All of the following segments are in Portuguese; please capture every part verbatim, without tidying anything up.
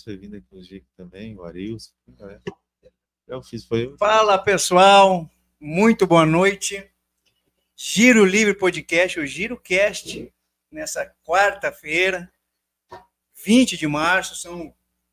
foi vindo aqui hoje também, o Arilson. Né? Eu fiz, foi eu. Fala, pessoal. Muito boa noite. Giro Livre Podcast, o GiroCast, nessa quarta-feira, vinte de março, são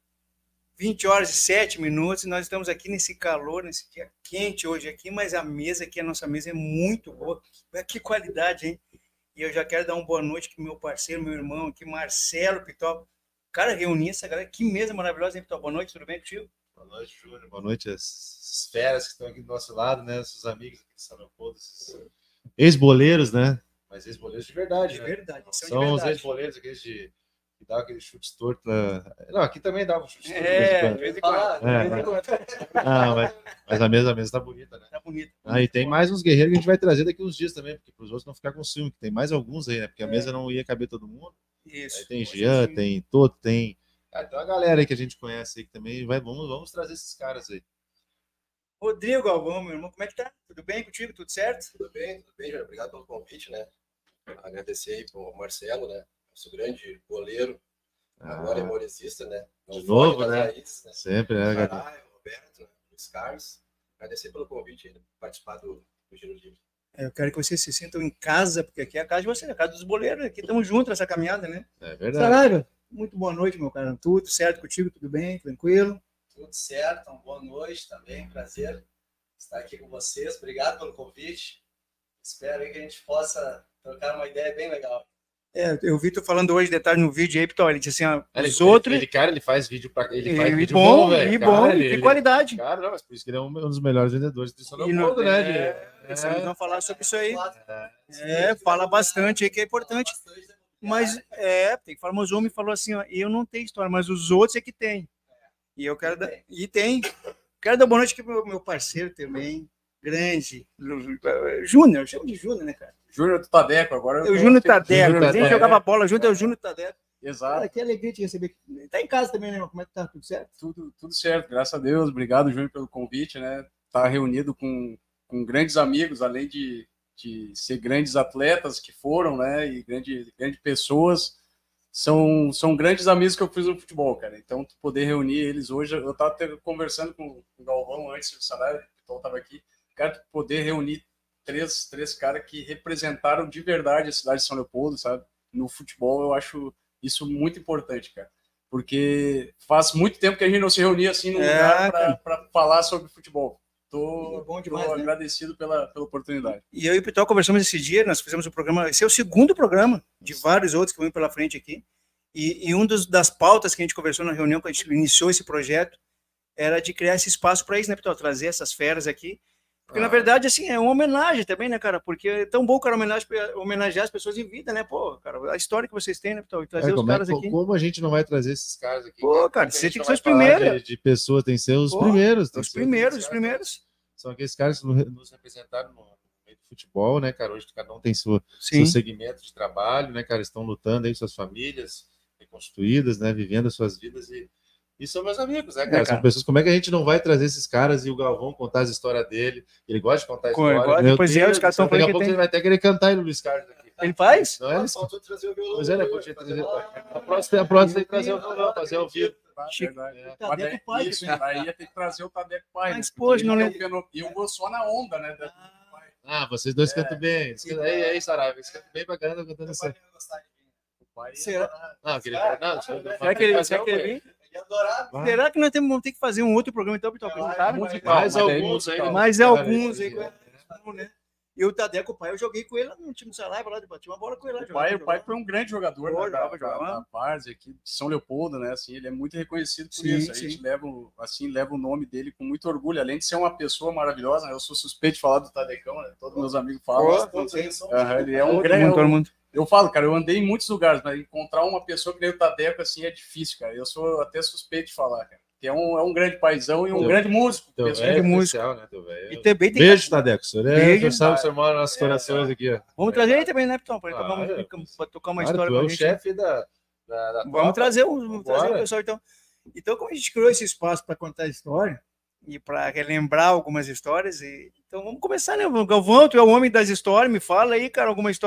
vinte horas e sete minutos, e nós estamos aqui nesse calor, nesse dia quente hoje aqui, mas a mesa aqui, a nossa mesa é muito boa. Que qualidade, hein? E eu já quero dar uma boa noite para o meu parceiro, meu irmão aqui, Marcelo Pitol. Cara, reuni essa galera, que mesa maravilhosa, hein, Pitol? Boa noite, tudo bem contigo? Boa noite, Júnior. Boa noite às feras que estão aqui do nosso lado, né? Os amigos aqui de São Leopoldo, esses ex-boleiros, né? Mas ex-boleiros de verdade, De né? verdade, são, são de os verdade. ex-boleiros, aqueles de que dá aquele chute torto. Pra... Não, aqui também dava um chute torto. É, de vez em quando. É, é. Não, mas, mas a mesa, a mesa tá bonita, né? Tá bonito. Ah, e tem mais uns guerreiros que a gente vai trazer daqui uns dias também, porque para os outros não ficar com ciúme, que tem mais alguns aí, né? Porque a mesa não ia caber todo mundo. Isso. Aí tem Jean, tem Toto, tem. Ah, tem uma galera aí que a gente conhece aí que também vai. Vamos, vamos trazer esses caras aí. Rodrigo Galvão, meu irmão, como é que tá? Tudo bem contigo? Tudo certo? Tudo bem, tudo bem, Júnior. Obrigado pelo convite, né? Agradecer aí pro Marcelo, né? Nosso grande goleiro, Ah, agora é morecista, né? Não de novo, foge das né? raízes, né? Sempre, né, cara? Caralho, Roberto, né? Luiz Carlos. Agradecer pelo convite aí, né? Participar do, do Giro Livre. Eu quero que vocês se sintam em casa, porque aqui é a casa de vocês, a casa dos boleiros. Aqui estamos juntos nessa caminhada, né? É verdade. Saraiva, muito boa noite, meu cara. Tudo certo contigo? Tudo bem? Tranquilo? Tudo certo, uma boa noite também, prazer estar aqui com vocês. Obrigado pelo convite. Espero aí que a gente possa trocar uma ideia bem legal. É, eu vi tu falando hoje, detalhe no vídeo aí, Pitol, ele disse assim, ó, Ele, os outros... ele, cara, ele faz vídeo pra ele e, faz e vídeo bom, velho. e Cara, bom, ele, e de ele- qualidade. Cara, não, mas por isso que ele é um, um dos melhores vendedores de São E no- Leopoldo, né? é, de- precisamos não falar sobre isso aí. É, É, fala bastante aí, que é importante. Fala bastante da Mas, imobiliária. é, tem que falar, mas o homem falou assim, ó, eu não tenho história, mas os outros é que tem. E eu quero dar... E tem. Quero dar boa noite aqui pro meu, meu parceiro também, grande, Lu- Júnior, eu chamo de Júnior, né, cara? Júnior do Tadeco, agora. É o Júnior Tadeco, Júnior a gente Tadeco. jogava bola junto, é o Júnior Tadeco. Exato, Cara, que alegria te receber. Tá em casa também, né, irmão? Como é que tá? Tudo certo? tudo, tudo certo, graças a Deus. Obrigado, Júnior, pelo convite, né? Tá reunido com, com grandes amigos, além de, de ser grandes atletas que foram, né? E grande, grandes pessoas. São, são grandes amigos que eu fiz no futebol, cara. Então, tu poder reunir eles hoje. Eu tava até conversando com o Galvão antes do salário, o Pitol tava aqui. Cara, tu poder reunir três, três caras que representaram de verdade a cidade de São Leopoldo, sabe? No futebol, eu acho isso muito importante, cara. Porque faz muito tempo que a gente não se reunia assim num É, lugar cara. para falar sobre futebol. Tô, É bom tô demais, né? agradecido pela, pela oportunidade. E eu e o Pitol conversamos esse dia, nós fizemos o programa, esse é o segundo programa, de vários outros que vão pela frente aqui, e, e um dos, das pautas que a gente conversou na reunião, quando a gente iniciou esse projeto, era de criar esse espaço para isso, né, Pitol? Trazer essas feras aqui, porque Ah. na verdade, assim, é uma homenagem também, né, cara? Porque é tão bom, cara, homenagem, homenagear as pessoas em vida, né? Pô, cara, a história que vocês têm, né, Pitol? E trazer É, os como, é, caras co- aqui. como a gente não vai trazer esses caras aqui? Pô, cara, Como você a gente tem que não ser os vai falar primeiros. De, de pessoas, tem que ser os Pô, primeiros. tem Os que ser primeiros, esses os caras. primeiros. São aqueles caras que nos nos representaram no meio do futebol, né, cara? Hoje cada um tem sua, Sim. seu segmento de trabalho, né, cara? Estão lutando aí com suas famílias reconstruídas, né? Vivendo as suas vidas e, e são meus amigos, né, cara? É, cara. São pessoas. Como é que a gente não vai trazer esses caras e o Galvão contar as histórias dele? Ele gosta de contar a Com- história. gosta, Meu depois é, Deus os caras do céu, tão falando daqui a que pouco tem- ele vai até querer cantar aí no Luiz Carlos aqui. Ele faz? Não é? Ah, faltou trazer o violão. Pois é, né? Júnior, Podia fazer trazer- uma- A próxima, a próxima tem que trazer o violão, fazer ao vivo. Tá, Chico. verdade. O Mas Tadeco daí- pai isso, também. daí ia ter que trazer o Tadeco pai. Mas, né? pô, Porque não ele lembro. tem um fenô- E eu vou só na onda, né? da- Ah, vocês dois É. cantam bem. Eles cantam- Aí, aí, Saraiva, eles cantam bem pra caramba cantando Meu isso. pai não ia gostar de mim. O pai- Será, Não, aquele. Ah, Não, ah, deixa eu- será que ele, fazer será que um, ele velho. vem? Ele ia adorar. Vai. Será que nós temos, vamos ter que fazer um outro programa, então, Pitol, com esse cara? musical, Mais mas daí alguns musical. aí. Mais Cara, alguns aí. esse- com- né? E o Tadeco, pai, eu joguei com ele lá no time do Saraiva, lá, bati uma bola com ele lá. O pai, jogava, o pai jogava. foi um grande jogador, Pô, né, da, jogava, da, jogava. da Várzea aqui de São Leopoldo, né? Assim, ele é muito reconhecido por Sim, isso. A sim. gente leva, o- assim, leva o nome dele com muito orgulho, além de ser uma pessoa maravilhosa, né? Eu sou suspeito de falar do Tadecão, né? Todos meus amigos falam. Pô, Aham, não sei. ele é um Todo grande. mundo, todo mundo. Eu falo, cara, eu andei em muitos lugares, mas encontrar uma pessoa que nem o Tadeco, assim, é difícil, cara. Eu sou até suspeito de falar, cara. Que é um, é um grande paizão e um Teu- grande músico. Teu pessoa velho de é música. especial, né? Teu velho. E também tem Beijo, Tadeco. O senhor é, Beijo. o senhor sabe, o senhor mora nos nossos corações aqui, ó. Vamos trazer ele também, né, Pitol? Para Claro. tocar, uma- pra tocar uma Claro, história tu é pra o gente. chefe da, da, da Vamos tropa. trazer, um, vamos trazer o Bora. pessoal, então. Então, como a gente criou esse espaço para contar a história e para relembrar algumas histórias, e... então vamos começar, né? Galvão, tu é o homem das histórias, me fala aí, cara, alguma história.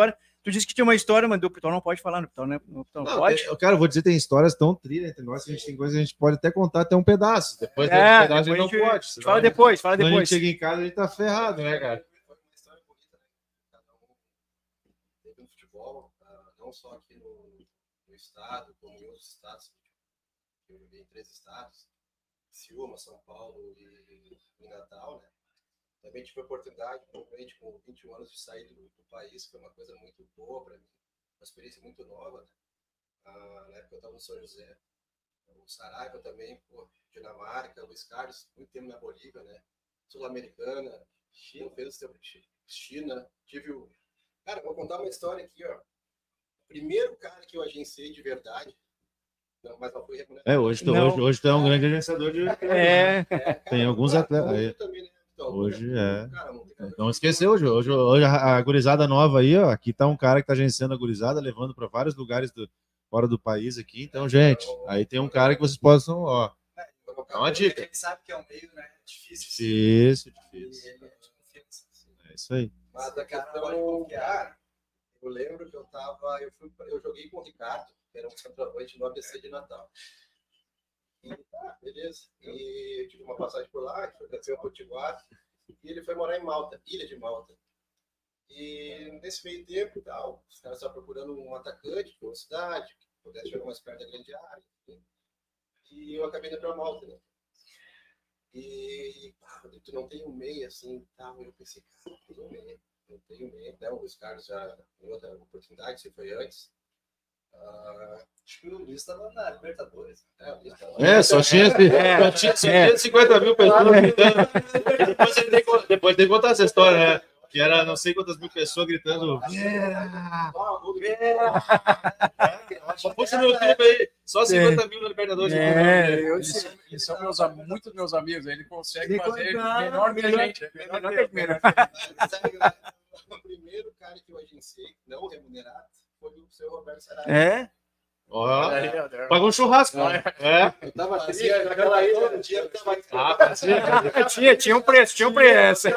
Tu disse que tinha uma história, mas do Piton não pode falar, no Piton, né? No Piton Não, pode? eu, cara, eu vou dizer, tem histórias tão trilhas entre nós que a gente tem coisas que a gente pode até contar até um pedaço. Depois É, desse pedaço a gente depois não a gente- pode. Fala senão depois, fala quando a gente depois. chega em casa, a gente tá ferrado, né, cara? Foi uma história bonita, né? Cada um teve no futebol, ah, não só aqui no, no estado, como em outros estados. Eu joguei em três estados, Ciúma, São Paulo e, e Natal, né? Também tive a oportunidade, provavelmente com vinte e um anos, de sair do, do país, foi uma coisa muito boa para mim, uma experiência muito nova, né? Ah, na época eu estava no São José, o Saraiva também, pô, Dinamarca, Luiz Carlos, muito tempo na Bolívia, né? Sul-Americana, China, fez o tempo de China, tive o... Cara, vou contar uma história aqui, ó. O primeiro cara que eu agenciei de verdade, não, mas não foi remunerado. É, hoje tu, Não. hoje, hoje tu é um grande agenciador de. É, Tem alguns Cara, atletas muito aí. também, né? Então, Hoje é. cara, não tem nada Não a esqueceu hoje. Hoje, hoje a, a gurizada nova aí, ó. Aqui tá um cara que tá agenciando a gurizada, levando para vários lugares do, fora do país aqui. Então, gente, aí tem um cara que vocês possam, ó. Dá uma dica. A gente sabe que é um meio, né? Difícil. Difícil, E difícil. ele é de confiança. É isso aí. Mas a Cara, questão, pode confiar. cara, eu lembro que eu tava, eu, fui, eu joguei com o Ricardo, que era um centroavante no A B C de Natal. E tá, beleza. E eu tive uma passagem por lá, que foi campeão potiguar, e ele foi morar em Malta, Ilha de Malta. E nesse meio tempo e tal, os caras estavam procurando um atacante de velocidade, que pudesse jogar mais perto da grande área. Enfim. E eu acabei indo para Malta, né? E pá, tu não tem um meia assim e tal. Eu pensei, cara, não tenho um meia. Não tenho meia. Até o Luiz Carlos já em outra oportunidade, se foi antes. Ah, Acho que o Luiz estava na Libertadores. é, o Luiz tava- É, só tinha, só tinha, só tinha cinquenta mil pessoas gritando. Depois ele tem, que- depois tem que contar essa história, né? Que era não sei quantas mil pessoas gritando. Vera! Ah, o gol do Só fosse no YouTube aí. Só cinquenta mil na Libertadores. É, eu Eles são, eles são meus, am- muitos meus amigos, ele consegue Ele fazer conta- melhor que a melhor- gente. melhor que a gente. melhor. O primeiro cara que eu agenciei, não remunerado, foi o seu Roberto Saraiva. É? Ó, pagou um churrasco. É. Eu tava triste naquela ilha, todo dia eu tava Ah, fazia. Tinha, tinha um preço, tinha um preço.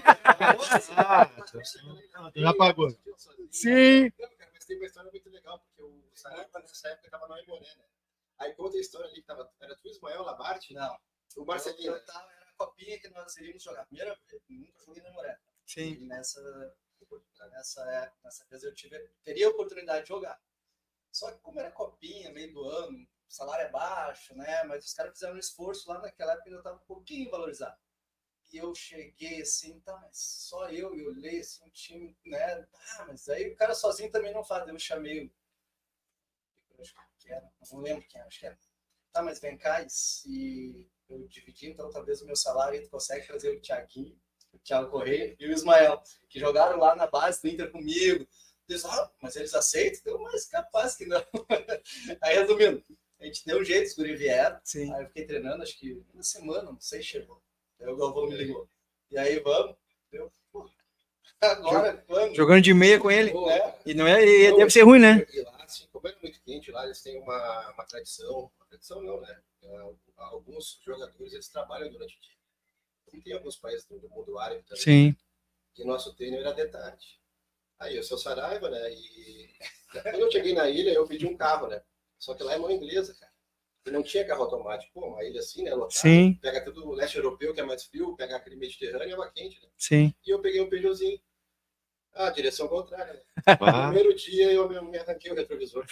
Ah, já pagou. Sim. Não, cara, mas tem uma história muito legal, porque o Saraiva nessa época tava no Aimoré, né? Aí conta a história ali que tava. Era tu, Ismael, Labarte? Não. O Marcelinho. Eu tava, era a copinha que nós iríamos jogar. Primeira vez, nunca joguei na Moré. Sim. E nessa, nessa, nessa vez eu tive, teria a oportunidade de jogar. Só que como era copinha, meio do ano, o salário é baixo, né? Mas os caras fizeram um esforço lá naquela época, ainda estava um pouquinho valorizado. E eu cheguei assim, tá, mas só eu, e olhei assim, um time, né? Ah, mas aí o cara sozinho também não faz. Eu chamei o. Eu acho que era, não lembro quem era, acho que era. Tá, mas vem cá, e se eu dividir, então talvez o meu salário aí tu consegue trazer o Thiaguinho, o Thiago Correia e o Ismael, que jogaram lá na base do Inter comigo. Eles, ah, mas eles aceitam? Deu, mas capaz que não. Aí, resumindo, a gente deu um jeito, os guri vieram. Sim. Aí eu fiquei treinando, acho que uma semana, não sei, chegou. Aí o Galvão me ligou. E aí, vamos. Eu, pô, agora, quando? Jogando de meia com ele. É, E não é, e deve ser ruim, né? E lá, assim, como era muito quente lá, eles têm uma, uma tradição. Uma tradição não, né? É, alguns jogadores, eles trabalham durante o dia. E tem alguns países do mundo árabe também. Sim. E nosso treino era de tarde. Aí eu sou Saraiva, né? E quando eu cheguei na ilha, eu pedi um carro, né? Só que lá é mão inglesa, cara. E não tinha carro automático. Pô, uma ilha assim, né? Lotada, Sim. pega tudo o leste europeu, que é mais frio, pega aquele Mediterrâneo e água quente, né? Sim. E eu peguei um Peugeotzinho. Ah, direção contrária, né? Ah, Primeiro dia eu me, me arranquei o retrovisor.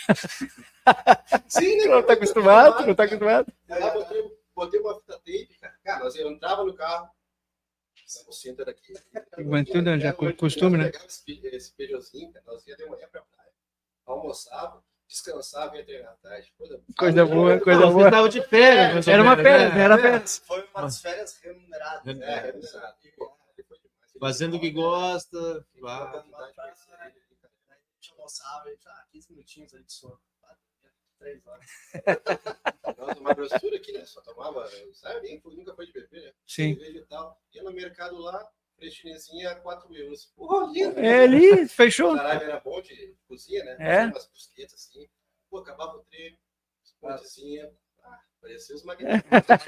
Sim, né? Não tá acostumado, não tá acostumado. Aí lá botei, botei uma fita tape, cara. Cara, nós eu entrava no carro. O cinto era aqui. Mas tudo já é costume, né? Pegava esse, esse Peugeotzinho, cara, nós ia de manhã pra praia. Almoçava, descansava e ia treinar à tarde. Coisa, Coisa boa, coisa Você boa. tava de férias. mais ou Era uma menos, férias, né? era férias. foi uma das férias remuneradas. É, É, né? exato. E, pô, depois de mais, ele- Fazendo o que gosta. Tive a Vá. oportunidade de conhecer ele, cara. A gente almoçava, a gente, ah, quinze minutinhos ali de sono. Três horas. Nós, uma grossura aqui, né? Só tomava, sabe? Nem, nunca foi de beber, né? Sim. Cerveja e tal. Ia no mercado lá, frestinhazinha a quatro euros. Porra, lindo. É ali, fechou. O Saraiva era bom de cozinha, né? É. Fazia umas brusquetas assim. Pô, acabava o treino, pontezinha. Ah, parecia os magníficos.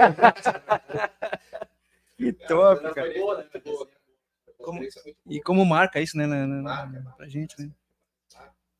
Que top, Era cara. boa, né? Boa. Como- Uma experiência muito boa. E como marca isso, né, na, na- Marca, pra gente, né? Ah,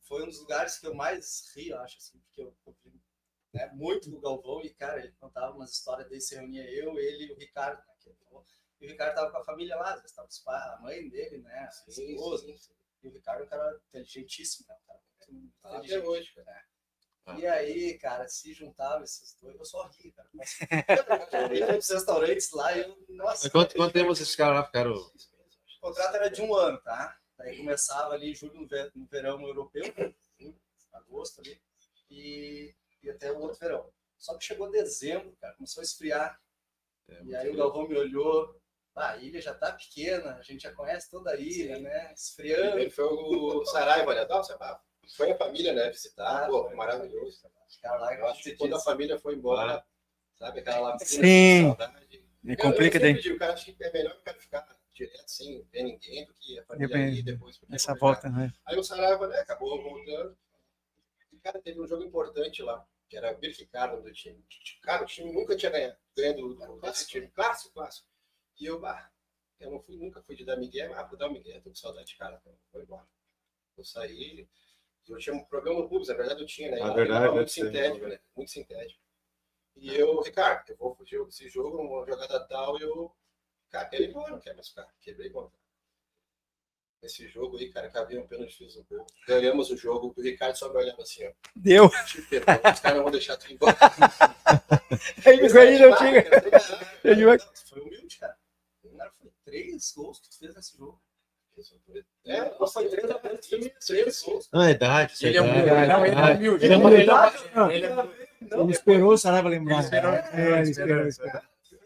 foi um dos lugares que eu mais ri, eu acho, assim, porque eu, eu vi, né, muito do Galvão e, cara, ele contava umas histórias dele, se reunia eu, ele e o Ricardo, né, que ele falou. E o Ricardo tava com a família lá, às vezes tava os pais, a mãe dele, né, a esposa, e o Ricardo é um cara inteligentíssimo, né, um cara muito Até inteligente, hoje, cara. né. E aí, cara, se juntavam esses dois, eu só ri, cara. Eu ia nos restaurantes lá e eu, nossa. Mas quanto, quanto tempo vocês ficaram lá? Ficaram. O contrato era de um ano, tá? Daí começava ali em julho, no, ver, no verão europeu, julho, agosto ali, e, e até o outro verão. Só que chegou dezembro, cara, começou a esfriar. É, e aí o Galvão me olhou, ah, a ilha já tá pequena, a gente já conhece toda a ilha, sim, né? Esfriando. Ele foi o Saraiva, né? Não, foi a família, né? Visitar, ah, pô, foi maravilhoso. Lá, eu acho que quando a família foi embora, ah, sabe, aquela lapinha de saudade. Me complica eu, eu daí. Digo, cara, acho que é melhor o cara ficar direto sem ver ninguém do que a família eu, aí depois. Essa volta, né? Aí o Saraiva, né, acabou voltando. E, cara, teve um jogo importante lá, que era o Birkicardo do time. Cara, o time nunca tinha ganhado, ganhando desse time. Clássico, clássico. E eu, bah, eu não fui, nunca fui de dar migué, ah, vou dar um migué, tô com saudade de cara, então, foi embora. Eu saí, eu tinha um programa no Rubens, na verdade eu tinha, né? Na verdade, muito sintético, né? Muito sintético. E eu, Ricardo, eu vou fugir desse jogo, uma jogada tal, e eu, cara, quero ir embora, não quero mais ficar, quebrei contra. Nesse jogo aí, cara, cabia um pênalti, fiz um gol. Ganhamos o jogo, o Ricardo só me olhava assim, ó. Deu. Te perdoa, os caras não vão deixar tu ir embora. Aí não tinha. Foi humilde, cara. Cara, foi três gols que tu fez nesse jogo. É, foi três a três gols. Ah, é idade. Ele é humilde. Ele é humilde. Ele esperou o Saraiva lembrar. Ele esperou. É, ele esperou, esperou.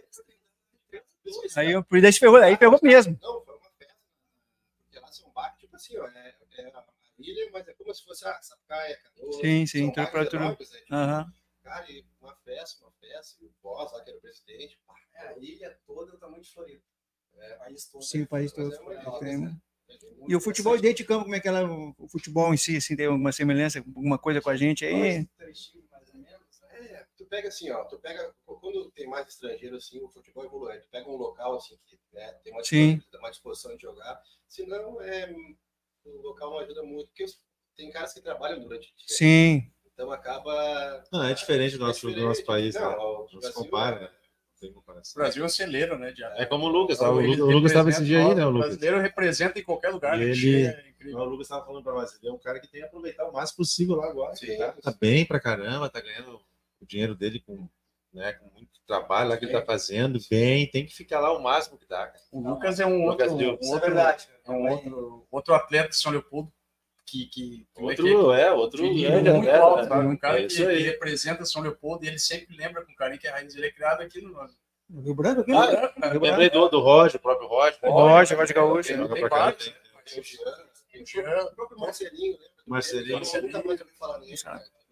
Aí o presidente ferrou, aí ferrou mesmo. Não, foi uma festa. Porque lá são barcos, tipo assim, ó, é, é a ilha, mas é como se fosse a Sapucaia, Canoa. Sim, sim, temperatura. Né, tipo, uhum. Cara, e uma festa, uma festa, e o boss lá, que era o presidente, pá, é, a ilha toda é o tamanho de Floripa. É, o país todo. Sim, o país todo. É uma, tem, e o futebol dentro de campo, como é que ela, o futebol em si, assim, tem alguma semelhança, alguma coisa com a gente aí? É, tu pega assim, ó, tu pega, quando tem mais estrangeiro, assim, o futebol evolui, tu pega um local, assim, que né, tem uma disposição, uma disposição de jogar, senão, é, o local não ajuda muito, porque tem caras que trabalham durante o dia. Sim. Então acaba... Não, é diferente do nosso, é diferente. Do nosso país, não, né? Não se compara, né? O Brasil é um celeiro, né? De... É como o Lucas, tá? o, o Lucas estava esse dia aí, né? O, o brasileiro representa em qualquer lugar. E ele... É incrível. O Lucas estava falando para nós, ele é um cara que tem que aproveitar o máximo possível lá agora. Sim, tá, tá bem pra caramba, tá ganhando o dinheiro dele com, né, com muito trabalho lá que ele tá fazendo, bem, tem que ficar lá o máximo que dá. Cara. O Lucas é um outro, um outro, é verdade, é um outro, outro atleta de São Leopoldo. Que, que, outro, que, é, outro que, é, é, muito é, alto, é, um cara é que, que representa São Leopoldo e ele sempre lembra com carinho que a raiz ele é criado aqui no Rio Branco, aqui? Ah, eu lembrei do, do Roger, o próprio Roger. O Roger, Roger Gaúcho. Tem, tem vários. Tem o Jean, tem o Jean, o próprio Marcelinho, né? Marcelinho. Marcelinho nunca mais ouvi falar nisso.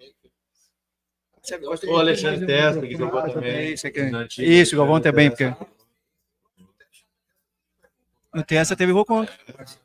O Alexandre Testa, que jogou também. Isso, isso o Galvão também. Porque... No Testa teve gol contra.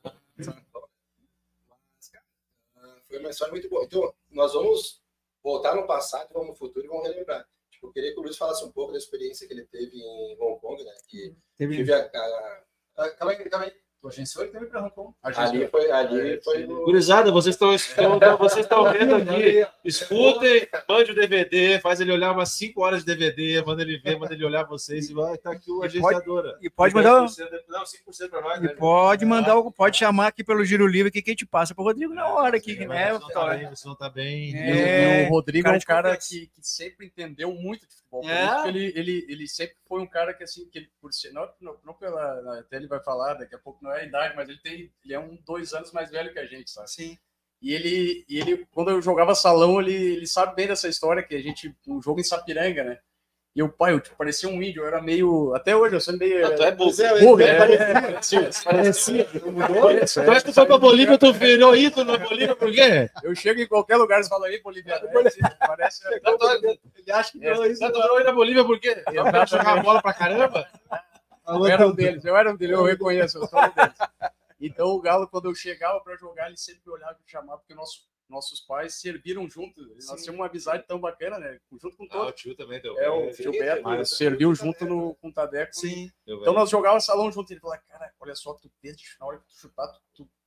Foi uma história muito boa. Então, nós vamos voltar no passado, vamos no futuro e vamos relembrar. Tipo, eu queria que o Luiz falasse um pouco da experiência que ele teve em Hong Kong, né? Que teve... tive a, a... Calma aí, calma aí. Tu agenciou ele também para Hong Kong. Ali foi... Ali foi no... Gurizada, vocês estão vocês estão vendo aqui. Escutem, mande o D V D, faz ele olhar umas cinco horas de D V D, manda ele ver, manda ele olhar vocês e vai estar aqui o agenciadora. E pode mandar... Não, cinco por cento para nós. E pode mandar, pode chamar aqui pelo Giro Livre que a gente passa para o Rodrigo na hora aqui, né? Você não tá bem. É, o Rodrigo é um cara que, que sempre entendeu muito de futebol. É. Ele, ele, ele sempre foi um cara que, assim, que ele, por ser, não, não, não pela, até ele vai falar, daqui a pouco não é a idade, mas ele tem, ele é um, dois anos mais velho que a gente, sabe? Sim. E ele, e ele quando eu jogava salão, ele, ele sabe bem dessa história, que a gente, um jogo em Sapiranga, né? E o pai, eu tipo, parecia um índio, eu era meio, até hoje eu sou meio... Ah, tu é burro, burro, é, parecia, parecia. Tu acha que tu foi pra Bolívia, tu virou ídolo na Bolívia, por quê? Eu chego em qualquer lugar e falo aí, boliviano, parece... Ele acha que não, isso. Tu virou aí na Bolívia, por quê? Pra jogar a bola pra caramba? Eu era um deles, eu era um deles, eu reconheço, eu sou um deles. Então o Galo, quando eu chegava para jogar, ele sempre olhava e me chamava, porque nosso, nossos pais serviram juntos. Nós tínhamos uma amizade tão bacana, né? Junto com todos. Ah, o tio também deu. É, o tio Beto serviu junto no, com o Tadeco. Sim. Então nós jogávamos salão junto. Ele falou, cara, olha só, tu fez de final, tu chutar, tu, tu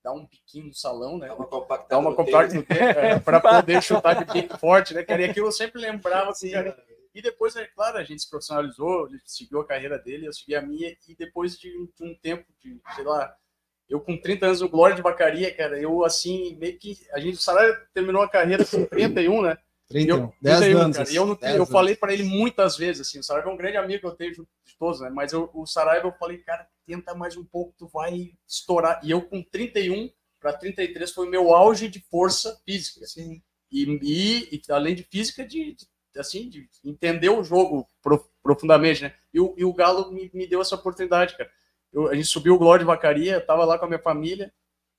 dar um piquinho no salão, né? Dá uma compactada, Dar uma no compactada tênis. no tênis, é, para poder chutar de pique forte, né, cara? E aquilo eu sempre lembrava, assim, Sim, cara. E depois, é claro, a gente se profissionalizou, ele seguiu a carreira dele, eu segui a minha, e depois de, de um tempo, de, sei lá, eu com trinta anos no Glória de Vacaria, cara, eu assim, meio que, a gente, o Saraiva terminou a carreira com trinta e um, né? trinta e um, Eu, dez trinta e um, anos. cara, e eu, não, dez eu anos. falei para ele muitas vezes, assim, o Saraiva é um grande amigo que eu tenho de todos, né? Mas eu, o Saraiva, eu falei, cara, tenta mais um pouco, tu vai estourar. E eu com trinta e um para trinta e três foi o meu auge de força física. Sim. E, e, e além de física, de, de, assim, de entender o jogo prof, profundamente, né? E o, e o Galo me, me deu essa oportunidade, cara. Eu, a gente subiu o Glória de Vacaria, eu tava lá com a minha família,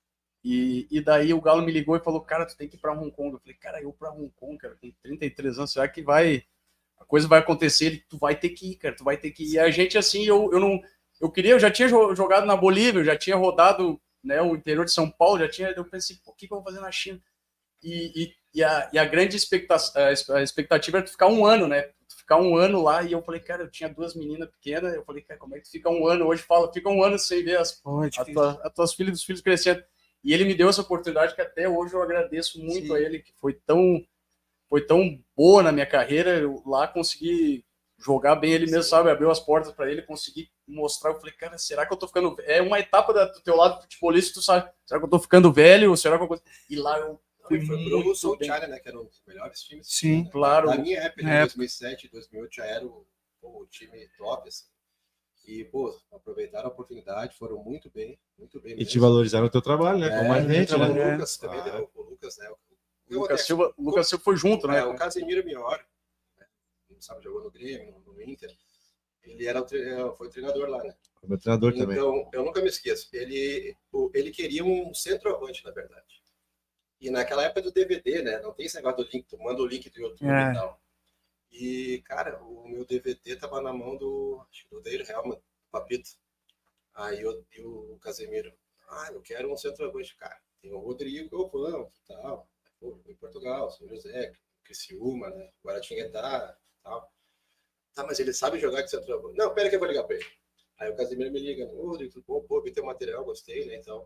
e, e daí o Galo me ligou e falou, cara, tu tem que ir pra Hong Kong. Eu falei, cara, eu pra Hong Kong, cara, com trinta e três anos, será que vai... a coisa vai acontecer? Ele, tu vai ter que ir, cara, tu vai ter que ir. E a gente, assim, eu, eu não... Eu queria, eu já tinha jogado na Bolívia, eu já tinha rodado, né, o interior de São Paulo, já tinha... Eu pensei, pô, o que, que eu vou fazer na China? E, e, e, a, e a grande expectativa, a expectativa era tu ficar um ano, né? Tu ficar um ano lá, e eu falei, cara, eu tinha duas meninas pequenas, eu falei, cara, como é que tu fica um ano? Hoje fala, fica um ano sem ver as, Oh, é as, tuas, as tuas filhas e os filhos crescendo. E ele me deu essa oportunidade que até hoje eu agradeço muito Sim. a ele, que foi tão, foi tão boa na minha carreira, eu lá consegui jogar bem, ele mesmo, Sim. sabe, abriu as portas para ele, consegui mostrar, eu falei, cara, será que eu tô ficando... É uma etapa do teu lado futebolista, tu sabe, será que eu tô ficando velho, será que eu... E lá eu Foi pro Sul China, né? Que eram os melhores times. Sim, né? claro. Na minha época, em é. dois mil e sete, dois mil e oito, já era o, o time top, assim. E, pô, aproveitaram a oportunidade, foram muito bem, muito bem. E mesmo. te valorizaram o teu trabalho, né? É, Como a gente, né? O Lucas É. também, Ah. deu, o Lucas, né? O Lucas Silva, o Lucas Silva foi junto, né? É, o Casemiro Mior, né? Não sabe, jogou no Grêmio, no, no Inter. Ele era, foi treinador lá, né? Foi meu treinador então, também. Então, eu nunca me esqueço. Ele, ele queria um centroavante, na verdade. E naquela época do D V D, né? Não tem esse negócio do link, tu manda o link do YouTube É. e tal. E, cara, o meu D V D tava na mão do, acho que do Dale Helman, do Papito. Aí eu, e o Casemiro, ah, eu quero um centroavante, cara. Tem o Rodrigo, eu vou, tal. Pô, em Portugal, São José, Criciúma, né? Guaratinguetá, tal. Tá, mas ele sabe jogar de centroavante. Não, pera que eu vou ligar pra ele. Aí o Casemiro me liga, ô, Rodrigo, tudo bom? Pô, vi teu material, gostei, né? Então,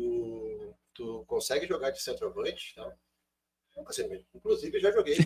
tu, tu consegue jogar de centroavante? Tal. Casemiro, inclusive, já joguei.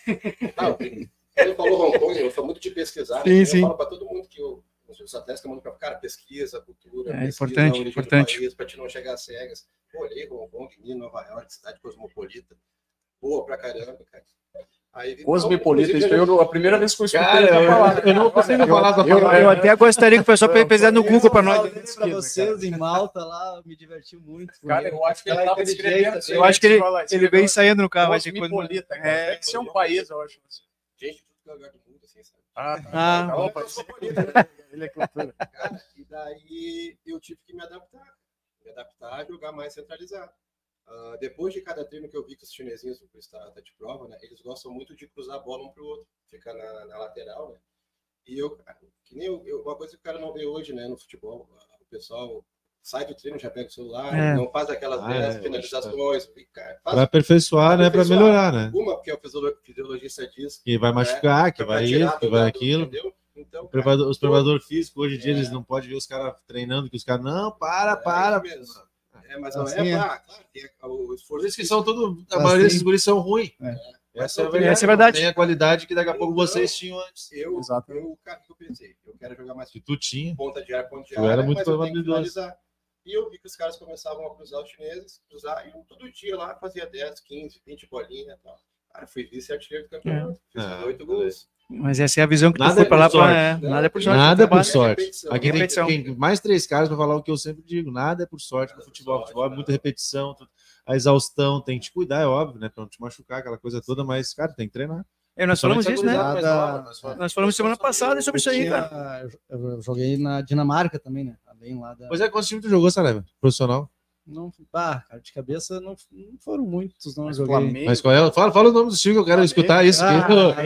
Ah, ele falou Hong Kong, eu sou muito de pesquisar. Sim, né? sim. Eu falo pra todo mundo que eu, os atletas que mandam pra cara, pesquisa, cultura, É pesquisa importante, a origem importante. do país, pra te não chegar às cegas. Pô, olhei Hong Kong, Nova York, cidade cosmopolita. Boa pra caramba, cara. Aí, Cosmopolita, então, isso foi eu, a primeira vez que eu escutei Cara, essa eu, palavra. eu não consigo falar essa Eu, palavra. eu até gostaria que o pessoal pesquisar no Google para nós. Para vocês em Malta lá, me diverti muito. Cara, eu acho que ele Cara, estava aquele escrevendo. jeito, Eu acho que ele, ele veio saindo no carro. Vai ser coisa... Cosmopolita, cara. É. Deve ser um país, eu acho. gente de tudo lugar do mundo, assim, sabe? Ah, tá. Ah. Tá bom, pode ser. Ele é cultura. Cara, e daí eu tive que me adaptar. Me adaptar a jogar mais centralizado. Uh, depois de cada treino que eu vi que os chinesinhos do Cristal tá de prova, né? Eles gostam muito de cruzar a bola um pro outro, ficar na, na lateral, né? E eu, cara, que nem eu, eu, uma coisa que o cara não vê hoje, né, no futebol, o pessoal sai do treino, já pega o celular, É. não faz aquelas Ah, dez é, finalizações, e, cara, faz Para aperfeiçoar, né? Para aperfeiçoar. melhorar, né? uma, porque o fisiolo- fisiologista diz Que vai machucar, que pra vai tirar isso, que do vai lado, aquilo. entendeu? Então, O cara, preparador- os todo- preparadores físicos, hoje em dia, É. eles não podem ver os caras treinando, que os caras, não, para, É, para. isso mesmo. É, mas não Assim é, é. pá, claro, tem o esforço. Por isso que são tudo. A Assim. maioria desses guris são ruins. É. Essa é a Essa verdade. é a verdade. Tem a qualidade que daqui a pouco Então, vocês tinham antes. Eu, Exato. eu, cara, o que eu pensei? Eu quero jogar mais Que tu tinha. ponta de ar, ponta de Tu ar, era né, muito mas eu tenho que habilidoso. finalizar. E eu vi que os caras começavam a cruzar os chineses, cruzar, e eu todo dia lá fazia dez, quinze, vinte bolinhas e tal. Cara, fui vice-artilheiro do campeonato, fiz Ah, oito gols. Mas essa é a visão que tu Nada foi é para lá. por Pra, sorte. é, nada é por sorte. Nada é por trabalho. sorte. repetição. Aqui tem, Repetição. tem mais três caras para falar o que eu sempre digo. Nada é por sorte no Nada é por futebol. sorte, Futebol é nada. muita repetição, tu- a exaustão, tem que te cuidar, é óbvio, né? Pra não te machucar, aquela coisa toda, mas, cara, tem que treinar. É, nós falamos Somente disso, né? essa gurizada mais nova, nós falamos- Nós falamos semana passada sobre isso aí, tinha- cara. Eu joguei na Dinamarca também, né? Além lá da. Pois é, quantos times tu jogou, Saraiva? Profissional? Não, ah, cara, de cabeça não, não foram muitos, não. Eu joguei. Flamengo. Mas qual é? Fala, fala o nome do time que eu quero escutar isso. Ah, que eu-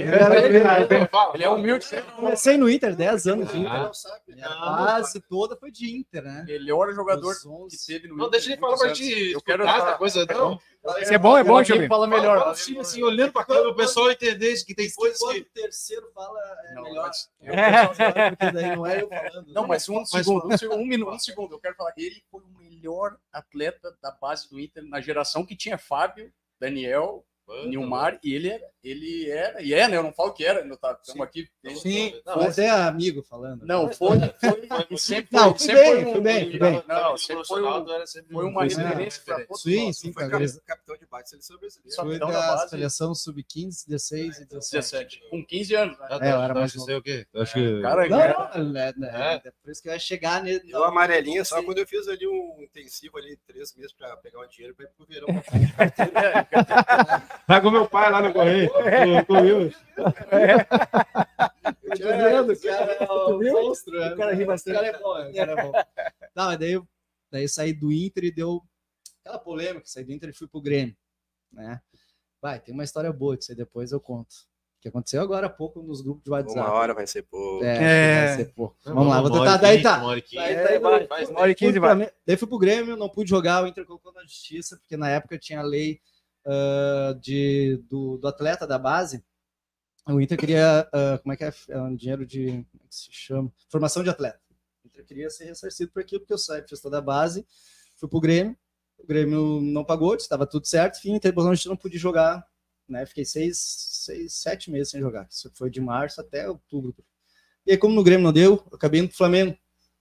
Ele é humilde, né? Comecei no Inter, dez anos de O Inter. cara não sabe, né? Minha base toda foi de Inter, né? Melhor jogador Os onze. que teve no Não, Inter deixa ele falar pra muitos ti. anos. Eu quero escutar essa essa coisa. Não. Isso é bom, é bom, Alguém Júlio. fala Fala, melhor. fala assim, assim, olhando pra câmera, o pessoal entender isso, que tem coisas Quando que. o terceiro fala, é Não, melhor. mas- Porque daí não é eu falando. Não, mas um mas- segundo, um segundo, um minuto, um segundo. Eu quero falar, ele foi o melhor atleta da base do Inter na geração que tinha Fábio, Daniel, Nilmar, e ele era, ele era, e é, né? Eu não falo que era, não tá, estamos aqui. Sim, Não, mas é amigo falando. Não, foi, foi, foi sempre Não, foi, sempre bem, foi um, foi bem, foi bem. Não, sempre foi, um, foi uma referência para todos Sim, nós. sim, Foi cara. cap- capitão de base da seleção brasileira. Foi capitão da da base. seleção sub quinze, dezesseis e dezessete. dezessete, com quinze anos, né? É, eu era mais Acho que novo. sei o quê? Eu acho que... Cara, Não, cara, não, é, é, é por isso que eu ia chegar nele. Eu amarelinha só quando eu fiz ali um intensivo ali, três meses para pegar um dinheiro para ir pro verão. Tá com meu pai lá no correio. Comigo. Eu tô vendo, o cara é um monstro. O cara ri bastante. O cara é bom, o cara é bom. Não, mas daí, eu- daí eu saí do Inter e deu aquela polêmica. Saí do Inter e fui pro Grêmio, né? Vai, tem uma história boa disso aí, depois eu conto. Que aconteceu agora há pouco nos grupos de WhatsApp. Uma hora vai ser pouco. É, É. vai ser pouco. Vamos lá, vou tentar. Daí tá. Daí, daí, É, vai, daí, uma hora e quinze fui vai. pra- daí fui pro Grêmio, não pude jogar, o Inter colocou na justiça, porque na época tinha a lei ah, de, do, do atleta da base. O Inter queria, ah, como é que é? É um dinheiro de, como é que se chama? Formação de atleta. O Inter queria ser ressarcido por aquilo, porque eu saí, fiz toda a base, fui pro Grêmio, o Grêmio não pagou, estava tudo certo, enfim, Inter a gente não podia jogar, né? Fiquei seis, seis, sete meses sem jogar. Isso foi de março até outubro. E aí, como no Grêmio não deu, eu acabei indo pro Flamengo,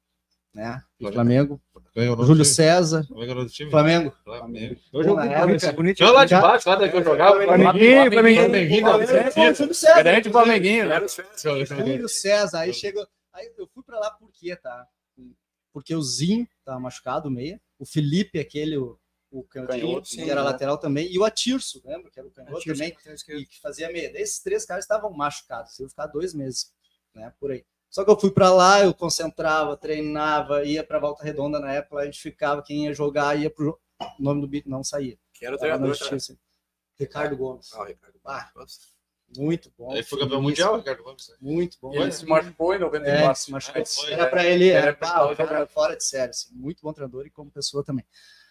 né? E Flamengo, Júlio César, Como é que era o time? Flamengo. Flamengo. Hoje eu Na vi época- bonito, bonito. Eu lá de baixo, lá daí que eu jogava. Flamenguinho, Flamenguinho. Flamenguinho, Flamengo, Júlio César. grande Flamenguinho, né? Júlio César, aí chegou. Aí eu fui pra lá por quê, tá? Porque o Zinho tava machucado, o meia. O Felipe, aquele, o, o cantinho, Canhoto, que sim, era né? lateral também. E o Atirso, lembra? Que era o canhoto Atirso, também, e que fazia meia. Esses três caras estavam machucados. Eu ia ficar dois meses, né? Por aí. Só que eu fui pra lá, eu concentrava, treinava, ia pra Volta Redonda na época, a gente ficava, quem ia jogar ia pro jo- o nome do beat não saía. Que era o Tava na treinador. tá? justiça. Ricardo Gomes. Ah, o Ricardo. Ah, Nossa. muito bom. Aí foi campeão finíssimo, mundial, Ricardo Gomes. Muito bom. Ele se machucou em noventa e É, quatro. se machucou. Ah, foi, Era é. pra ele, Era era pra- pá, o cara fora de série, assim, muito bom treinador e como pessoa também.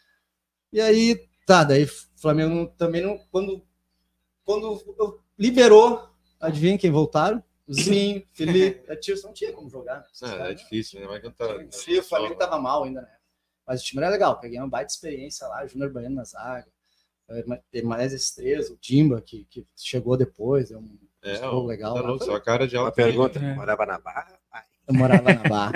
E aí, tá, daí o Flamengo também não, quando, quando eu- liberou, adivinha quem voltaram? O Zinho, Felipe, a Tirso, não tinha como jogar. Né? Esses Ah, é caras, né? difícil, né? Vai cantar. Sim, o Flamengo tava mal ainda, né? Mas o time era legal, peguei uma baita experiência lá, Júnior Baiano na zaga, eh, tem mais esses três, o Dimba, que, que chegou depois, é um É, jogo ó, legal. tá lá. louco, só cara de Uma alta. pergunta. É. Morava na Barra? Ah, Eu morava na Barra.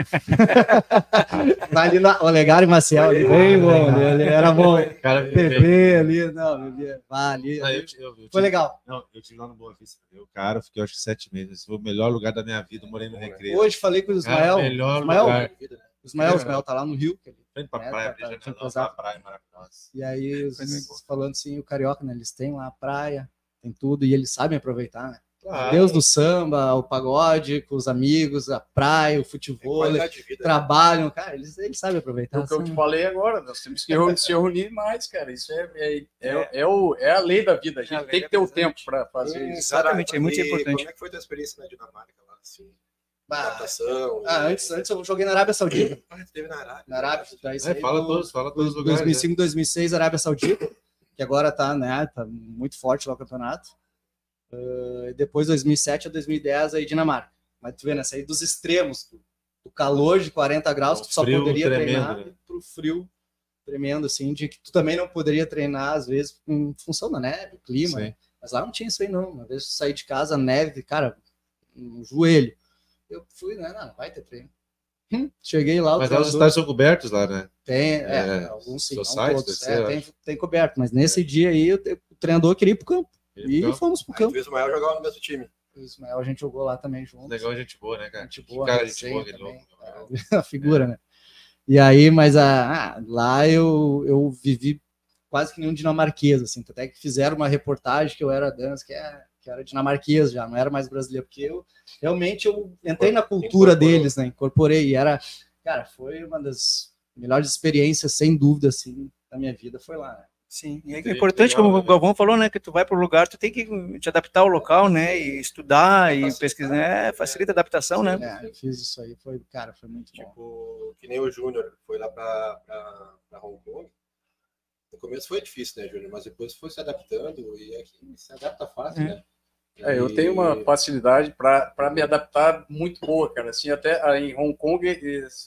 Tá ali na Olegário e Maciel, ali, bem bom, ali, ali era bom. Cara, P P ali, não, bebia, vá ali. Ah, eu, ali. eu, eu Foi tive- legal. Não, eu tive lá no Boa Vista. Eu, cara, eu fiquei acho que sete meses. Esse foi o melhor lugar da minha vida. Eu morei no Recreio. Hoje falei com o Cara, Ismael. melhor Ismael, lugar. o Ismael, o Ismael tá lá no Rio. que ele- Frente pra É, praia, tá- tá- beijando tinha a cruzado. nossa praia maravilhosa. E aí, os- Foi bem bom. falando assim, o Carioca, né? Eles têm lá a praia, tem tudo, e eles sabem aproveitar, né? Claro. Deus do samba, o pagode, com os amigos, a praia, o tem futebol, qualidade de vida. trabalham, cara, eles, eles sabem aproveitar. É o que eu são- te falei agora, nós temos que reunir- se reunir mais, cara. Isso é, é, é, é, o, é a lei da vida. A gente É a lei, tem que ter o exatamente. tempo para fazer Hum, isso. Exatamente, é muito e importante. Como é que foi a tua experiência na Dinamarca lá? Assim, Bah, adaptação? ah, antes, antes eu joguei na Arábia Saudita. Ah, tu teve na Arábia. Na Arábia, daí É, saí fala do- todos, fala todos os lugares. dois mil e cinco, dois mil e seis, Arábia Saudita, que agora tá, né, tá muito forte lá o campeonato. Uh, depois, dois mil e sete a dois mil e dez, aí Dinamarca. Mas tu vê, né, sair dos extremos, do, do calor de quarenta graus, Um que tu só frio poderia tremendo, treinar, né? pro frio tremendo, assim, de que tu também não poderia treinar, às vezes, em função da neve, clima, Sim. né? Mas lá não tinha isso aí, não. Uma vez eu saí de casa, neve, cara, um joelho. Eu fui, né, não, vai ter treino. Hum, cheguei lá, o Mas lá os treinador- estádios são cobertos lá, né? tem, é, É, alguns sim, não society, todos. deve ser, É, eu tem, tem coberto, mas nesse dia aí o, o treinador queria ir pro campo. E Então, fomos pro Aí tu campo. fez o maior jogava no mesmo time. O Ismael, a gente jogou lá também junto. legal, gente boa, né, cara? Gente Que boa, cara, né, gente boa, sempre aquele louco. também. A figura, né? E aí, mas a, ah, lá eu, eu vivi quase que nenhum dinamarquês, assim, até que fizeram uma reportagem que eu era dança, que, é, que era dinamarquês já, não era mais brasileiro, porque eu realmente eu entrei na cultura Incorporou. deles, né? Incorporei, e era, cara, foi uma das melhores experiências, sem dúvida, assim, da minha vida, foi lá, né? Sim, e é Sim, importante, legal, como o né? Galvão falou, né, que tu vai para o lugar, tu tem que te adaptar ao local, né, e estudar e pesquisar, é, facilita a adaptação, né? É, eu fiz isso aí, foi, cara, foi muito bom. Tipo, que nem o Júnior foi lá pra, pra, pra Hong Kong. No começo foi difícil, né, Júnior? Mas depois foi se adaptando e aqui se adapta fácil, É. né? É, eu E- tenho uma facilidade para me adaptar muito boa, cara. Assim, até aí em Hong Kong, eles- até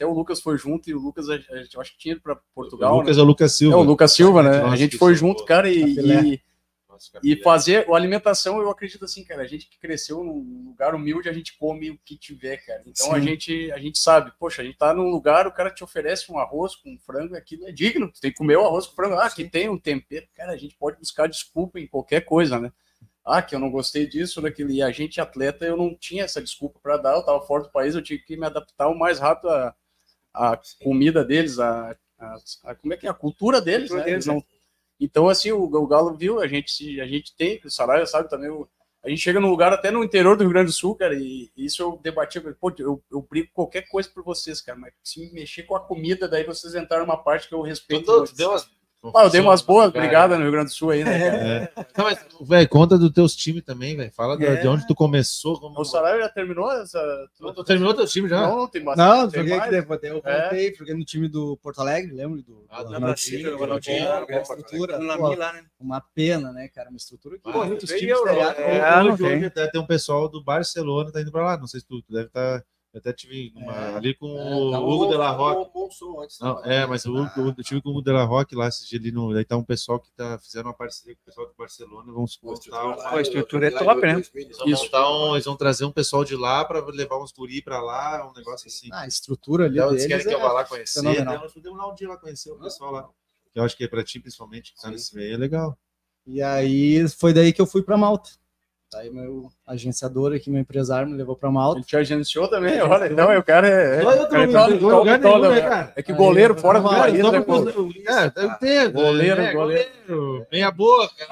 até o Lucas foi junto, e o Lucas, a gente, eu acho que tinha ido para Portugal. O Lucas né? é o Lucas Silva. É o Lucas Silva, né? Nossa, A gente que foi sou, junto, pô. cara, e, e, Nossa, e capilé. fazer a alimentação, eu acredito assim, cara, a gente que cresceu num lugar humilde, a gente come o que tiver, cara. Então a gente, a gente sabe, poxa, a gente tá num lugar, o cara te oferece um arroz com frango, aquilo é digno, tu tem que comer o arroz com frango, ah, que tem um tempero, cara, a gente pode buscar desculpa em qualquer coisa, né? Ah, que eu não gostei disso, daquilo, e a gente atleta, eu não tinha essa desculpa para dar, eu tava fora do país, eu tinha que me adaptar o mais rápido à, à comida deles, a, a, a como é que é, a cultura deles, cultura né? deles, Eles não... Então, assim, o, o Galo viu, a gente, a gente tem, o Saraiva sabe também, o, a gente chega num lugar até no interior do Rio Grande do Sul, cara, e, e isso eu debati, pô, eu, eu brigo qualquer coisa por vocês, cara, mas se me mexer com a comida, daí vocês entraram numa parte que eu respeito. Tu, tu deu umas... Ah, eu dei umas boas brigadas no Rio Grande do Sul aí, né, cara? É. Não, mas, velho, conta dos teus times também, velho. Fala da- É. de onde tu começou. Como... O Saraiva já terminou essa... Tu, tu terminou teu time já? Não, tem Não, bastante. joguei tem aqui mais. depois. Eu É. voltei, joguei no time do Porto Alegre, lembra? Do, Ah, do Ronaldinho, Ronaldinho, Ronaldinho, uma Ronaldinho, estrutura, No pô, Nami lá, né? uma pena, né, cara? Uma estrutura que Ah, muitos veio times Euro, teriam. é. Hoje, Ah, não hoje tem. até tem um pessoal do Barcelona tá indo pra lá. Não sei se tu, tu deve estar. Eu até tive uma- É. ali com É, o tá Hugo bom, de la tá bom, Roque. bom som antes, Não, tá? é, mas o Hugo, eu tive com o Hugo de la Roque lá esse dia ali no. Daí tá um pessoal que tá fizeram uma parceria com o pessoal do Barcelona. Vão Pô, montar um- Pô, a estrutura é eu- eu- top, né? dois mil e eles vão Isso. montar um- eles vão trazer um pessoal de lá para levar uns guri pra lá, um negócio assim. Ah, a estrutura ali Então, eles deles querem que eu é vá lá conhecer. fenomenal. Então, nós podemos lá um dia lá conhecer o pessoal lá. Que eu acho que é pra ti, principalmente, que tá nesse meio, é legal. E aí foi daí que eu fui para Malta. Aí meu agenciador aqui, meu empresário, me levou para Malta. Ele te agenciou também, olha, então o cara é... Só eu cara, tô- top, não tô top, lugar top, nenhum, né, né? cara? É que goleiro fora do Cara, país, só né, pra pô? poder- É, eu tenho. Goleiro, né, goleiro. Meia boca.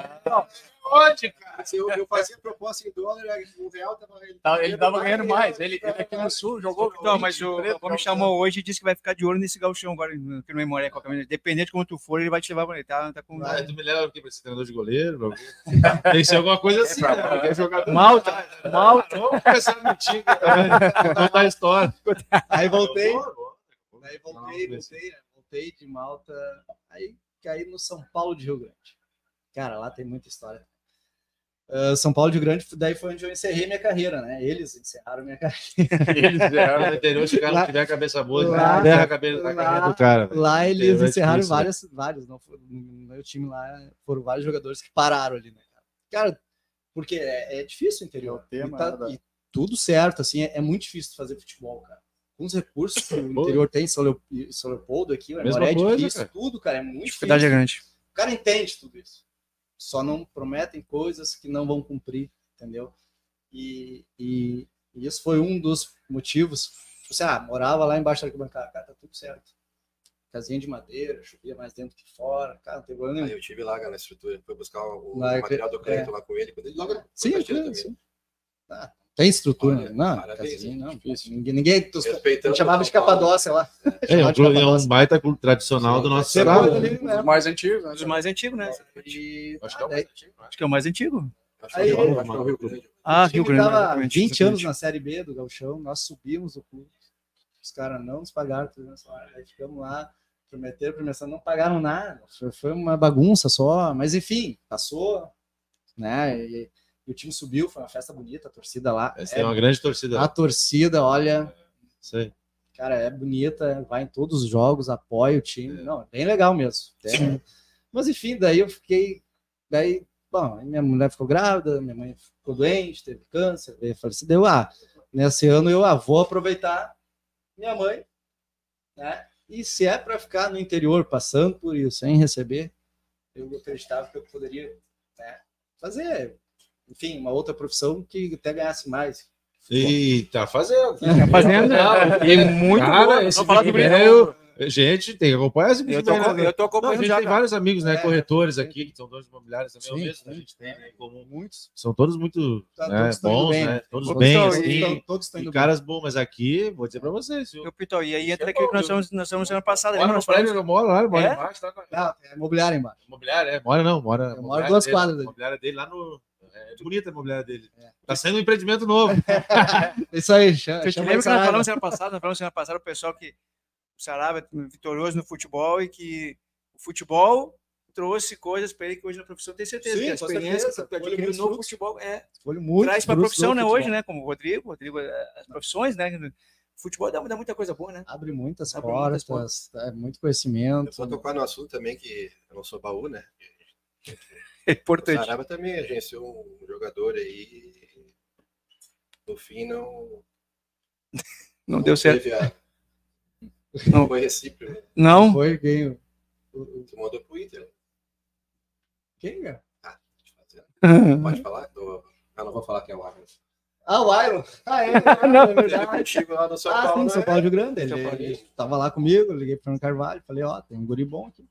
Pode, cara. Se eu, eu fazia proposta em dólar, o real tava. Tá, ele tava ganhando mais, ele, ele aqui no Sul jogou... Não, mas o preto, Gomes me chamou hoje e disse que vai ficar de olho nesse gauchão agora, que no Memória, qualquer maneira. Dependente de como tu for, ele vai te levar pra ele. Tá, tá com... Ah, tu me leva aqui pra ser treinador de goleiro? Tem que ser alguma coisa assim, né? Porque é jogador. Malta, Malta. Vamos começar a mentir, contar a história. Aí voltei, Boa, boa. aí voltei, Não, voltei, né? Voltei de Malta, aí caí no São Paulo de Rio Grande. Cara, lá tem muita história. Uh, São Paulo de Rio Grande, daí foi onde eu encerrei minha carreira, né? Eles encerraram minha carreira. Eles erraram no interior, se o cara não Lá- tiver a cabeça boa, lá- erra a cabeça da lá- carreira do cara. velho. Lá É, eles é encerraram difícil, né? vários, vários, não foi, no meu time lá foram vários jogadores que pararam ali, né, cara? Cara, porque é, é difícil o interior. É o tema, e, tá- né? e tudo certo, assim, é, é muito difícil fazer futebol, cara. Com os recursos que o Pô. interior tem, São Leo- São Leopoldo aqui, o Mesma Memória é coisa, difícil, cara. tudo, cara, é muito A dificuldade é difícil. grande. O cara entende tudo isso. Só não prometem coisas que não vão cumprir, entendeu? E, e, e isso foi um dos motivos. Você ah, morava lá embaixo da arquibancada, cara, tá tudo certo. Casinha de madeira, chovia mais dentro que fora, cara, não tem problema Aí nenhum. eu tive lá cara, na estrutura, foi buscar o, o Lá, material do crédito é. lá com ele. Quando ele logo foi Sim, pra Chile sim, também. sim. Ah, tem estrutura, Olha, não, parabéns, casinha, hein? não. Difícil. Ninguém, ninguém a Respeitando gente chamava de São Paulo. Capadócia lá. É, Chamava um, de clu- é um Capadócia. baita clube tradicional do nosso Depois estado. ali, né? Os mais antigos, né? Dos mais antigos, né? E- Acho que é o daí- mais antigo, né? Acho que é o mais antigo. Acho que Aí- foi o- acho que foi o Rio Grande. Ah, O time Rio Grande. tava exatamente, vinte anos exatamente. na Série B do Gauchão, nós subimos o clube. Os caras não nos pagaram tudo nessa hora. Aí ficamos lá, prometeram, prometeram, não pagaram nada. Foi, foi uma bagunça só, mas enfim, passou, né? E, e o time subiu, foi uma festa bonita, a torcida lá. Essa é- é uma grande torcida. a torcida, olha, Isso aí. cara, é bonita, vai em todos os jogos, apoia o time. Não, é bem legal mesmo. É. Mas enfim, daí eu fiquei. Daí, bom, aí minha mulher ficou grávida, minha mãe ficou doente, teve câncer, veio falecer. Deu, ah, nesse ano eu ah, vou aproveitar minha mãe, né? E se é para ficar no interior passando por isso, sem receber, eu acreditava que eu poderia, né, fazer, enfim, uma outra profissão que até ganhasse mais. E tá fazendo. Tá fazendo. E muito Cara, boa. esse Vou falar sobre velho- Gente, tem que acompanhar esse Eu tô, bicho, né? eu tô Não, a acompanhando gente já, tem cara. vários amigos, né? É. Corretores aqui, que são donos de imobiliários também. Sim, eu mesmo, sim. a gente tem né, em comum muitos. São todos muito Tá, né, todos estão indo bons, bem, né? né? Todos Ô, bem, pessoal, assim. e- Então, todos estão E indo caras bons, mas aqui, vou dizer pra vocês, viu? Eu, Pitol, e aí entra É aquilo que bom, nós estamos, nós estamos semana passada. Mora lembra? no Nós falamos- prédio, eu moro lá, mora É? embaixo, tá? bem. Não, é imobiliário embaixo. Imobiliária, é. Mora não, mora. Eu moro imobiliária duas dele, quadras A dele. imobiliária dele lá no. É bonita a imobiliária dele. Tá saindo um empreendimento novo. Isso aí, chama, Eu te chama lembro que nós essa falamos semana passada, nós falamos semana passada o pessoal que o Saraiva é vitorioso no futebol e que o futebol trouxe coisas para ele que hoje na profissão tem certeza Sim, que a com experiência certeza. que tu Olha adquiriu muitos no frutos. futebol é Olho muito traz para a frutos profissão, do né, futebol. hoje, né, como o Rodrigo, Rodrigo, as profissões, né, Futebol dá, dá muita coisa boa, né? Abre muitas Abre portas, muitas é muito conhecimento. Eu vou tocar no assunto também, que eu não sou baú, né? É O importante. Saraiva também agenciou um jogador aí. No fim, não. Não deu certo. Teve a... Não. Foi recíproco. Não? Foi quem? Tu mandou pro Inter. Quem, cara? Ah, pode falar? Tô... Ah, não vou falar quem é o Agnes. Ah, o Iron. Ah, é, Não. é verdade. Chegou lá no São Ah, Paulo. sim, São né? Paulo de Grande. Ele, São Paulo. ele tava lá comigo, liguei pro Fernando Carvalho, falei, ó, tem um guri bom aqui.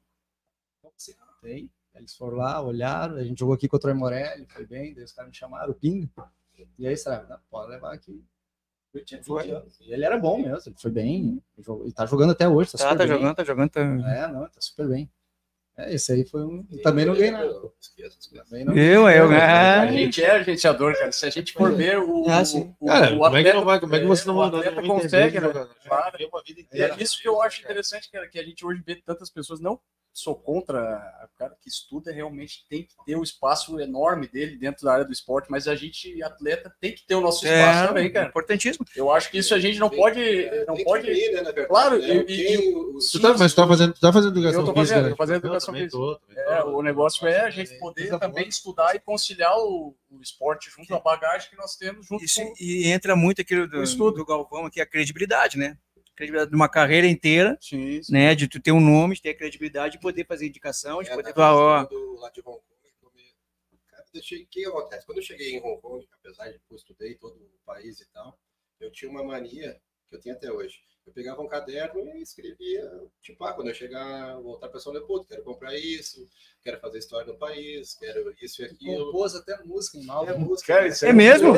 Tem. Eles foram lá, olharam, a gente jogou aqui contra o Morelli, foi bem, daí os caras me chamaram, o Pinga. E aí, será? Não, pode levar aqui. Eu tinha vinte anos. E ele era bom mesmo, ele foi bem. Ele tá jogando até hoje, tá, Tá, super tá bem. jogando, tá jogando. Tá... É, não, tá super bem. É, esse aí foi um. Também não ganhei nada. Esqueça, esqueça. Também não Eu, eu, A ah, gente é agenciador, cara. Se a gente for ver o, Ah, sim. o, Cara, o como é que não atleta, vai? Como é que você não, o não, atleta não consegue, entender né? jogar? Claro. Viver uma vida E inteira é isso que eu acho cara. interessante, cara, que a gente hoje vê tantas pessoas, não sou contra o cara que estuda, realmente tem que ter o espaço enorme dele dentro da área do esporte, mas a gente, atleta, tem que ter o nosso espaço é, também, é cara. importantíssimo. Eu acho que isso a gente não Tem- pode, É, não tem pode... que ir, né, na verdade, Claro, né? e- Quem- o- Tu tá, mas tu tá fazendo, tu tá fazendo educação Eu tô física, fazendo, né? tô fazendo Eu educação também física. tô, também tô. É, o negócio é a gente Coisa poder boa. também estudar e conciliar o, o esporte junto à bagagem que nós temos junto Isso, com... e entra muito aquilo do, O estudo. do Galvão aqui, a credibilidade, né? Credibilidade de uma carreira inteira, Sim, sim. né? De tu ter um nome, de ter a credibilidade, de poder fazer indicação, de É, poder na falar, ó, questão do- lá de Hong Kong, eu me- cara, eu deixei- o que acontece? Quando eu cheguei em Hong Kong, apesar de que eu estudei todo o país e tal, eu tinha uma mania que eu tenho até hoje. Eu pegava um caderno e escrevia, tipo, ah, quando eu chegar, voltar para São Leopoldo, quero comprar isso, quero fazer história no país, quero isso e aquilo. Compôs até música em mal. É música, Cara, né? isso é mesmo?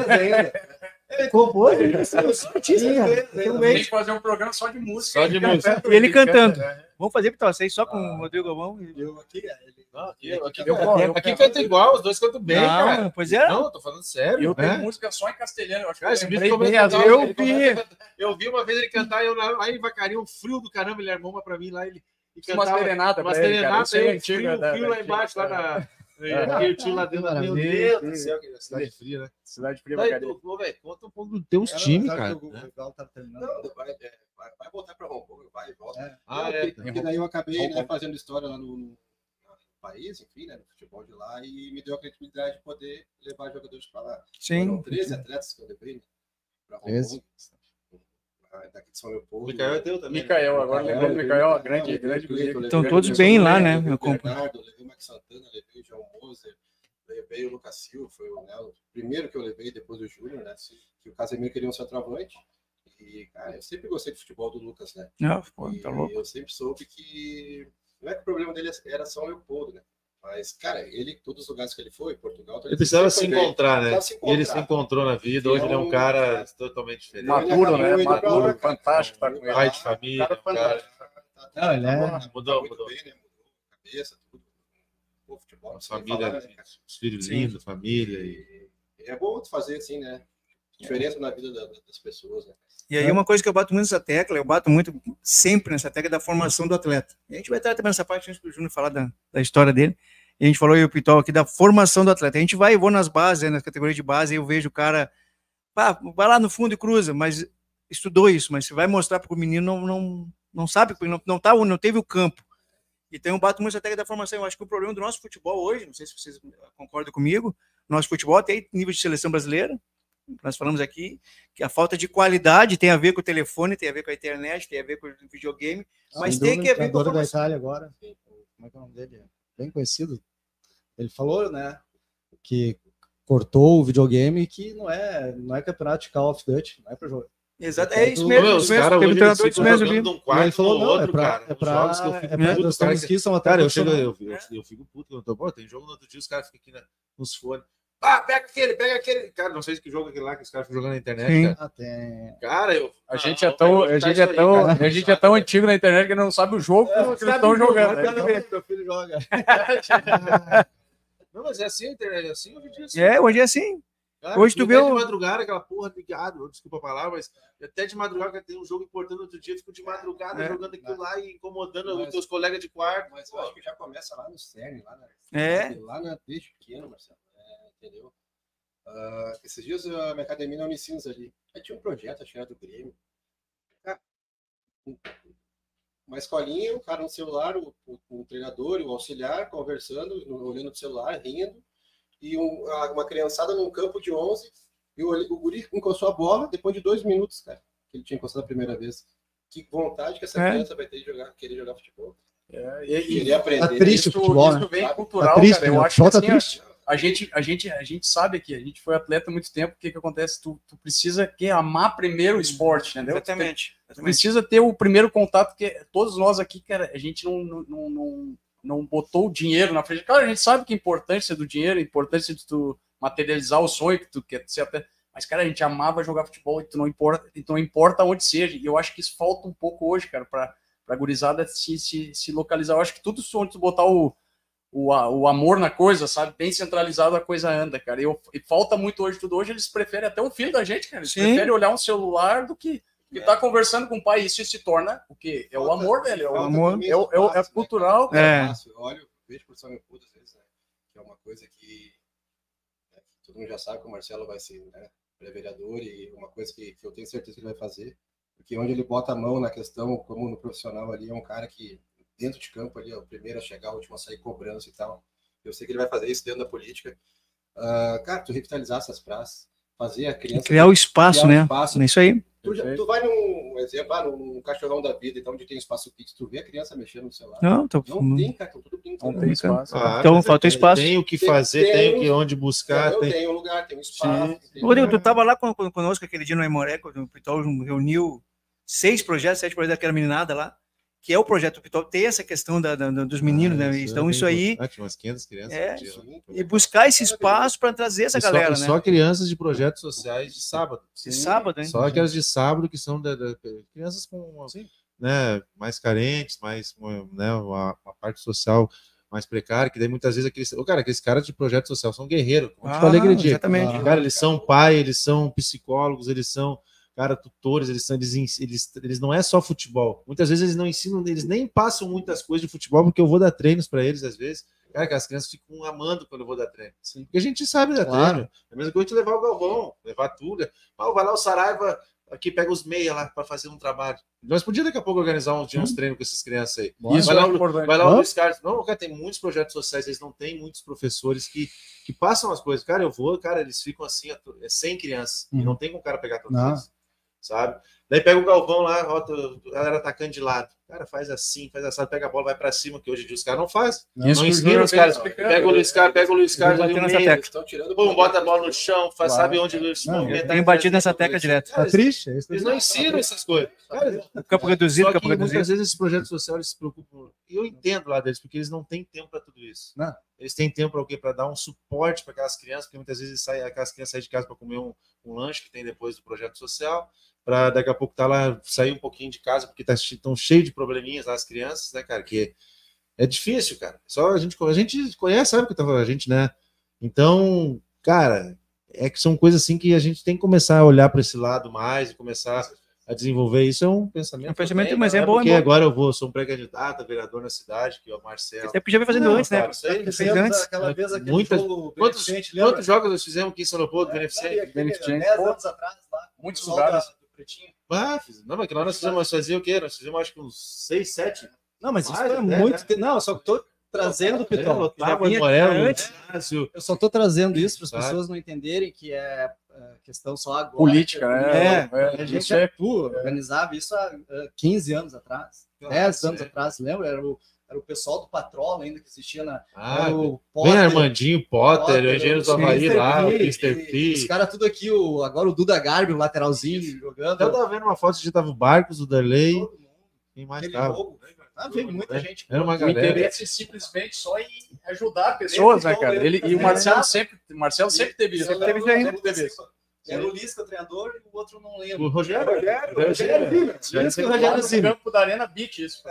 Ele compôs, ele é artista, cara. Tem que fazer um programa só de música. Só de música. E ele cantando. Vamos fazer para vocês só com o Rodrigo Galvão. Eu aqui, ele... Não, aqui, aqui, Eu- eu- aqui canta igual, os dois cantam bem, Não, cara. pois é. Não, eu tô falando sério. Eu tenho né? música só em castelhano. Eu acho que Cara, eu esse bicho lembrei começa bem a as cantar, eu ele vi. começa a cantar. Eu vi uma vez ele cantar, eu lá em Vacaria, um frio do caramba, ele armou uma pra mim lá, ele e umas cantava serenatas umas pra ele, cara. serenatas, Isso é aí, antigo, frio, né, frio da lá embaixo, lá antiga, na... Aquele tio lá dentro, meu Maravilha. Deus do céu, que cidade fria, né? Cidade Fria, Daí, Vacaria. tu, velho, conta um pouco dos teus times, cara. O né? Gal tá terminando. Não, vai, é, vai, vai voltar para Hong Kong, vai e volta. É. Ah, Não, é. porque, porque daí eu acabei Hong né, Kong. fazendo história lá no, no país, enfim, né, no futebol de lá, e me deu a credibilidade de poder levar jogadores para lá. Sim. Foram treze atletas que eu levei, né, para Hong treze. Kong, ah, daqui de São Leopoldo. O Micael é teu também. Micael, agora Micael, lembrou do Micael, levei- grande, levei grande o Cleiton, amigo. levei Estão o todos Anderson bem lá, Moreira, né, levei meu o compa- Bernardo, levei o Max Santana, levei o João Moser, levei o Lucas Silva, foi o, né, o primeiro que eu levei depois do Júnior, né, que o Casemiro queria um centroavante. E, cara, eu sempre gostei do futebol do Lucas, né? Não, pô, E tá louco. eu sempre soube que não é que o problema dele era São Leopoldo, né? Mas, cara, ele, todos os lugares que ele foi, Portugal... Ele precisava se sempre foi bem. encontrar, né? Precisava se E ele se encontrar. encontrou na vida. Hoje ele é um cara totalmente diferente. Maduro, né? Ele Maduro, acabou, fantástico tá com ele. Pai de família, Cara um cara. Não, ele é- Mudou, muito mudou. bem, né? Mudou a cabeça, tudo. Pô, futebol, não sei nem Família, falar, né, cara? os filhos Sim. lindos, família. E... E é bom tu fazer assim, né? Diferença na vida da- das pessoas, né? E aí uma coisa que eu bato muito nessa tecla, eu bato muito sempre nessa tecla da formação do atleta. E a gente vai estar também nessa parte antes do Júnior falar da, da história dele. E a gente falou, eu e o Pitol aqui, da formação do atleta. A gente vai, eu vou nas bases, nas categorias de base, e eu vejo o cara, pá, vai lá no fundo e cruza, mas estudou isso, mas você vai mostrar para o menino, não, não, não sabe, porque não, não, tá, não teve o campo. Então eu bato muito nessa tecla da formação. Eu acho que o problema do nosso futebol hoje, não sei se vocês concordam comigo, nosso futebol até nível de seleção brasileira, nós falamos aqui, que a falta de qualidade tem a ver com o telefone, tem a ver com a internet, tem a ver com o videogame, mas Sem tem dúvida, que ver com a treinador da formação. Itália agora. Como é que é o nome dele? Bem conhecido. Ele falou, né, que cortou o videogame e que não é, não é campeonato de Call of Duty, não é para jogar. Exato, é isso Meu, mesmo. os isso mesmo. caras Teve hoje treinador eles isso ficam mesmo, jogando viu? de um E quarto ele falou, no não, outro, é pra, cara. é Os jogos que eu pra, fico é pra puto, nós os caras estamos aqui, são até Cara, eu chego, profissionais. eu, eu, eu fico puto quando eu tô, pô, tem jogo no outro dia, os caras ficam aqui na, nos fones. Ah, pega aquele, pega aquele. Cara, não sei que jogo é aquele lá que os caras ficam jogando na internet, Sim. cara. Ah, tem... Cara, eu. A gente Ah, é tão, não, a tá gente é isso aí, tão, cara. a gente é tão antigo na internet que não sabe o jogo que eles estão jogando. né? Quero ver, meu filho joga. Não, mas é assim a internet, é assim hoje em dia. Assim, É, hoje é assim. Cara, hoje tu até vê de o- madrugada, aquela porra ligado, desculpa a palavra, mas até de madrugada tem um jogo importante no outro dia, eu fico de madrugada É. jogando aquilo lá e incomodando Mas- os teus colegas de quarto. Mas eu acho que já começa lá no CERN, lá, na, É. lá na, desde pequeno, Marcelo. É, entendeu? Ah, esses dias a minha academia na Unicinos ali. Aí tinha um projeto, acho que era do Grêmio. uma escolinha, o cara no celular, o, o, o treinador, o auxiliar, conversando, olhando pro celular, rindo, e um, uma criançada num campo de onze, e o, o guri encostou a bola depois de dois minutos, cara, que ele tinha encostado a primeira vez. Que vontade que essa É. criança vai ter de jogar, querer jogar futebol. É, e, e Querer aprender. Tá triste isso, o futebol, isso né? vem Tá cultural, triste, cara. Eu né? O acho que futebol tá assim, triste. a gente, a gente, a gente sabe aqui, a gente foi atleta há muito tempo, o que que acontece? Tu, tu precisa que amar primeiro o esporte, entendeu? Exatamente. Tu, tu precisa ter o primeiro contato, porque todos nós aqui, cara, a gente não, não, não, não, não botou o dinheiro na frente. Claro, a gente sabe que a importância do dinheiro, a importância de tu materializar o sonho que tu quer ser até. Mas, cara, a gente amava jogar futebol e tu não importa, e tu não importa onde seja. E eu acho que isso falta um pouco hoje, cara, para a gurizada se, se, se localizar. Eu acho que tudo onde tu botar o, o, o amor na coisa, sabe? Bem centralizado, a coisa anda, cara. E, eu, e falta muito hoje tudo. Hoje eles preferem até o filho da gente, cara. Eles Sim. preferem olhar um celular do que estar tá conversando com o pai. Isso se torna o quê? É o Falta- amor, velho. É o o amor. amor. É, o- é, o- é Fácil, né, cultural, cara? É. Fácil. Eu olho, vejo por São Leopoldo às vezes, né? Que é uma coisa que, né, que todo mundo já sabe que o Marcelo vai ser, né, pré-vereador, e uma coisa que, que eu tenho certeza que ele vai fazer, porque onde ele bota a mão na questão, como no profissional ali, é um cara que dentro de campo ali é o primeiro a chegar, o último a sair cobrança e tal. Eu sei que ele vai fazer isso dentro da política. Uh, cara, tu revitalizar essas praças, fazer a criança... Criar o espaço, criar um né? espaço. É isso aí. Tu, já- tu vai num exemplo, ah, num cachorrão da vida, então onde tem espaço fixo, tu vê a criança mexendo no celular. Não, tô... Não tem, cara, tudo brincando. Não tem espaço. Ah, Então, mas falta é, espaço. Tem o que Tem- fazer, tem tem, o um- que onde buscar. Eu Tem... tenho um lugar, tem um espaço. entendeu? Rodrigo, tu tava lá con- con- conosco aquele dia no Aimoré, quando o Pitol reuniu seis projetos, sete projetos daquela meninada lá, que é o projeto Pitol, tem essa questão da, da- dos meninos, Ah, né? isso Então, é isso bem aí, importante, umas quinhentas crianças. É, por dia, né? Sim, e buscar esse espaço para trazer essa E só- galera, e né? só crianças de projetos sociais de sábado. De sábado, hein? Só aquelas de sábado que são da, da- crianças com, né, mais carentes, mais, né, uma, uma parte social mais precária, que daí muitas vezes aqueles, ô, cara, aqueles caras de projeto social são guerreiros, como eu te Ah, falei aquele dia. exatamente. Cara, eles são pai, eles são psicólogos, eles são, cara, tutores, eles são, eles, ens- eles, eles não é só futebol. Muitas vezes eles não ensinam, eles nem passam muitas coisas de futebol, porque eu vou dar treinos para eles às vezes. Cara, que as crianças ficam amando quando eu vou dar treino. Porque a gente sabe dar Claro. treino. É a mesma coisa de levar o Galvão, levar a Túlia. Ah, vai lá o Saraiva, aqui pega os meia lá para fazer um trabalho. Nós podíamos daqui a pouco organizar uns, uns treinos com essas crianças aí. Isso vai, é lá, o- importante. vai lá o Hã? Luiz Carlos. Não, cara, tem muitos projetos sociais, eles não têm muitos professores que, que passam as coisas. Cara, eu vou, cara, eles ficam assim, é cem crianças. E Uhum. não tem como o cara pegar todos Não. eles. Sabe? Daí pega o Galvão lá, rota, a galera atacando de lado. Cara, faz assim, faz assado, pega a bola, vai pra cima, que hoje em dia os caras não fazem. Não, Isso Não que o ensina Júnior os vem caras. explicando. Pega o Luiz Carlos, pega o Luiz Carlos ali bater no nessa meio. tecla. Estão tirando Pum, bota a bola no chão, faz, Claro. sabe onde se Não, movimenta. Tenho batido nessa tecla direto. Tá triste? É isso Eles não ensinam essas coisas. Cara, Campo reduzido, só que campo reduzido. muitas vezes esses projetos sociais eles se preocupam. E eu entendo lá deles, porque eles não têm tempo para tudo isso. Não. Eles têm tempo para o quê? Para dar um suporte para aquelas crianças, porque muitas vezes sai, aquelas crianças saem de casa para comer um, um lanche que tem depois do projeto social, para daqui a pouco tá lá, sair um pouquinho de casa, porque tá tão cheio de probleminhas lá as crianças, né, cara? Que é difícil, cara. Só a gente, a gente conhece, sabe o que tá falando, a gente, né? Então, cara, é que são coisas assim que a gente tem que começar a olhar para esse lado mais e começar a desenvolver. Isso é um pensamento. É um pensamento, que eu tenho, mas é né? bom, é Porque bom. agora eu vou, sou um pré-candidato a vereador na cidade, que é o Marcelo. Até porque já vem fazendo Não, antes, né? cara, isso aí- Fez antes. Aquela vez aquele Muitas- jogo Quantos, beneficente, lembra? quantos jogos nós fizemos aqui em São Leopoldo, beneficente? Sabe, aquele Beneficente. dez anos atrás lá, Muitos o pessoal lugares. da- do Pretinho. Ah, fiz- não, mas que lá nós fizemos, nós fazíamos o quê? Nós fizemos acho que uns seis, sete. Não, mas isso Mais é até, muito. né? te- Não, eu só tô trazendo, Pitol. Lotava, já vinha Morelo, antes. Ginásio. Eu só tô trazendo isso para as Sabe? pessoas não entenderem que é é, questão só agora. Política, É, né? É, a gente isso é- atua, organizava isso há há quinze anos atrás, dez anos sim. atrás, lembra? Era o, era o pessoal do Patrol ainda que existia na. Ah, era o bem Potter, Armandinho, Potter, Potter, o Engenheiro do o Havaí mister lá, o P, mister Os P. caras tudo aqui, o, agora o Duda Garbi, o lateralzinho, jogando. Eu tava vendo uma foto de tava o Barcos, o Darley, Todo mundo. quem mais Aquele tava? jogo. Ah, veio muita É, gente. Era uma O galera. interesse simplesmente só em ajudar pessoas, né, cara? Ele, e o Marcelo sempre, o Marcelo sempre teve isso. Sempre Sempre teve isso aí. sempre teve isso. Era o Lisca, o treinador, e o outro não lembro. O Rogério. Rogério, Rogério. Rogério. Rogério. Isso que o Rogério No Zimmer. campo da Arena Beat, isso.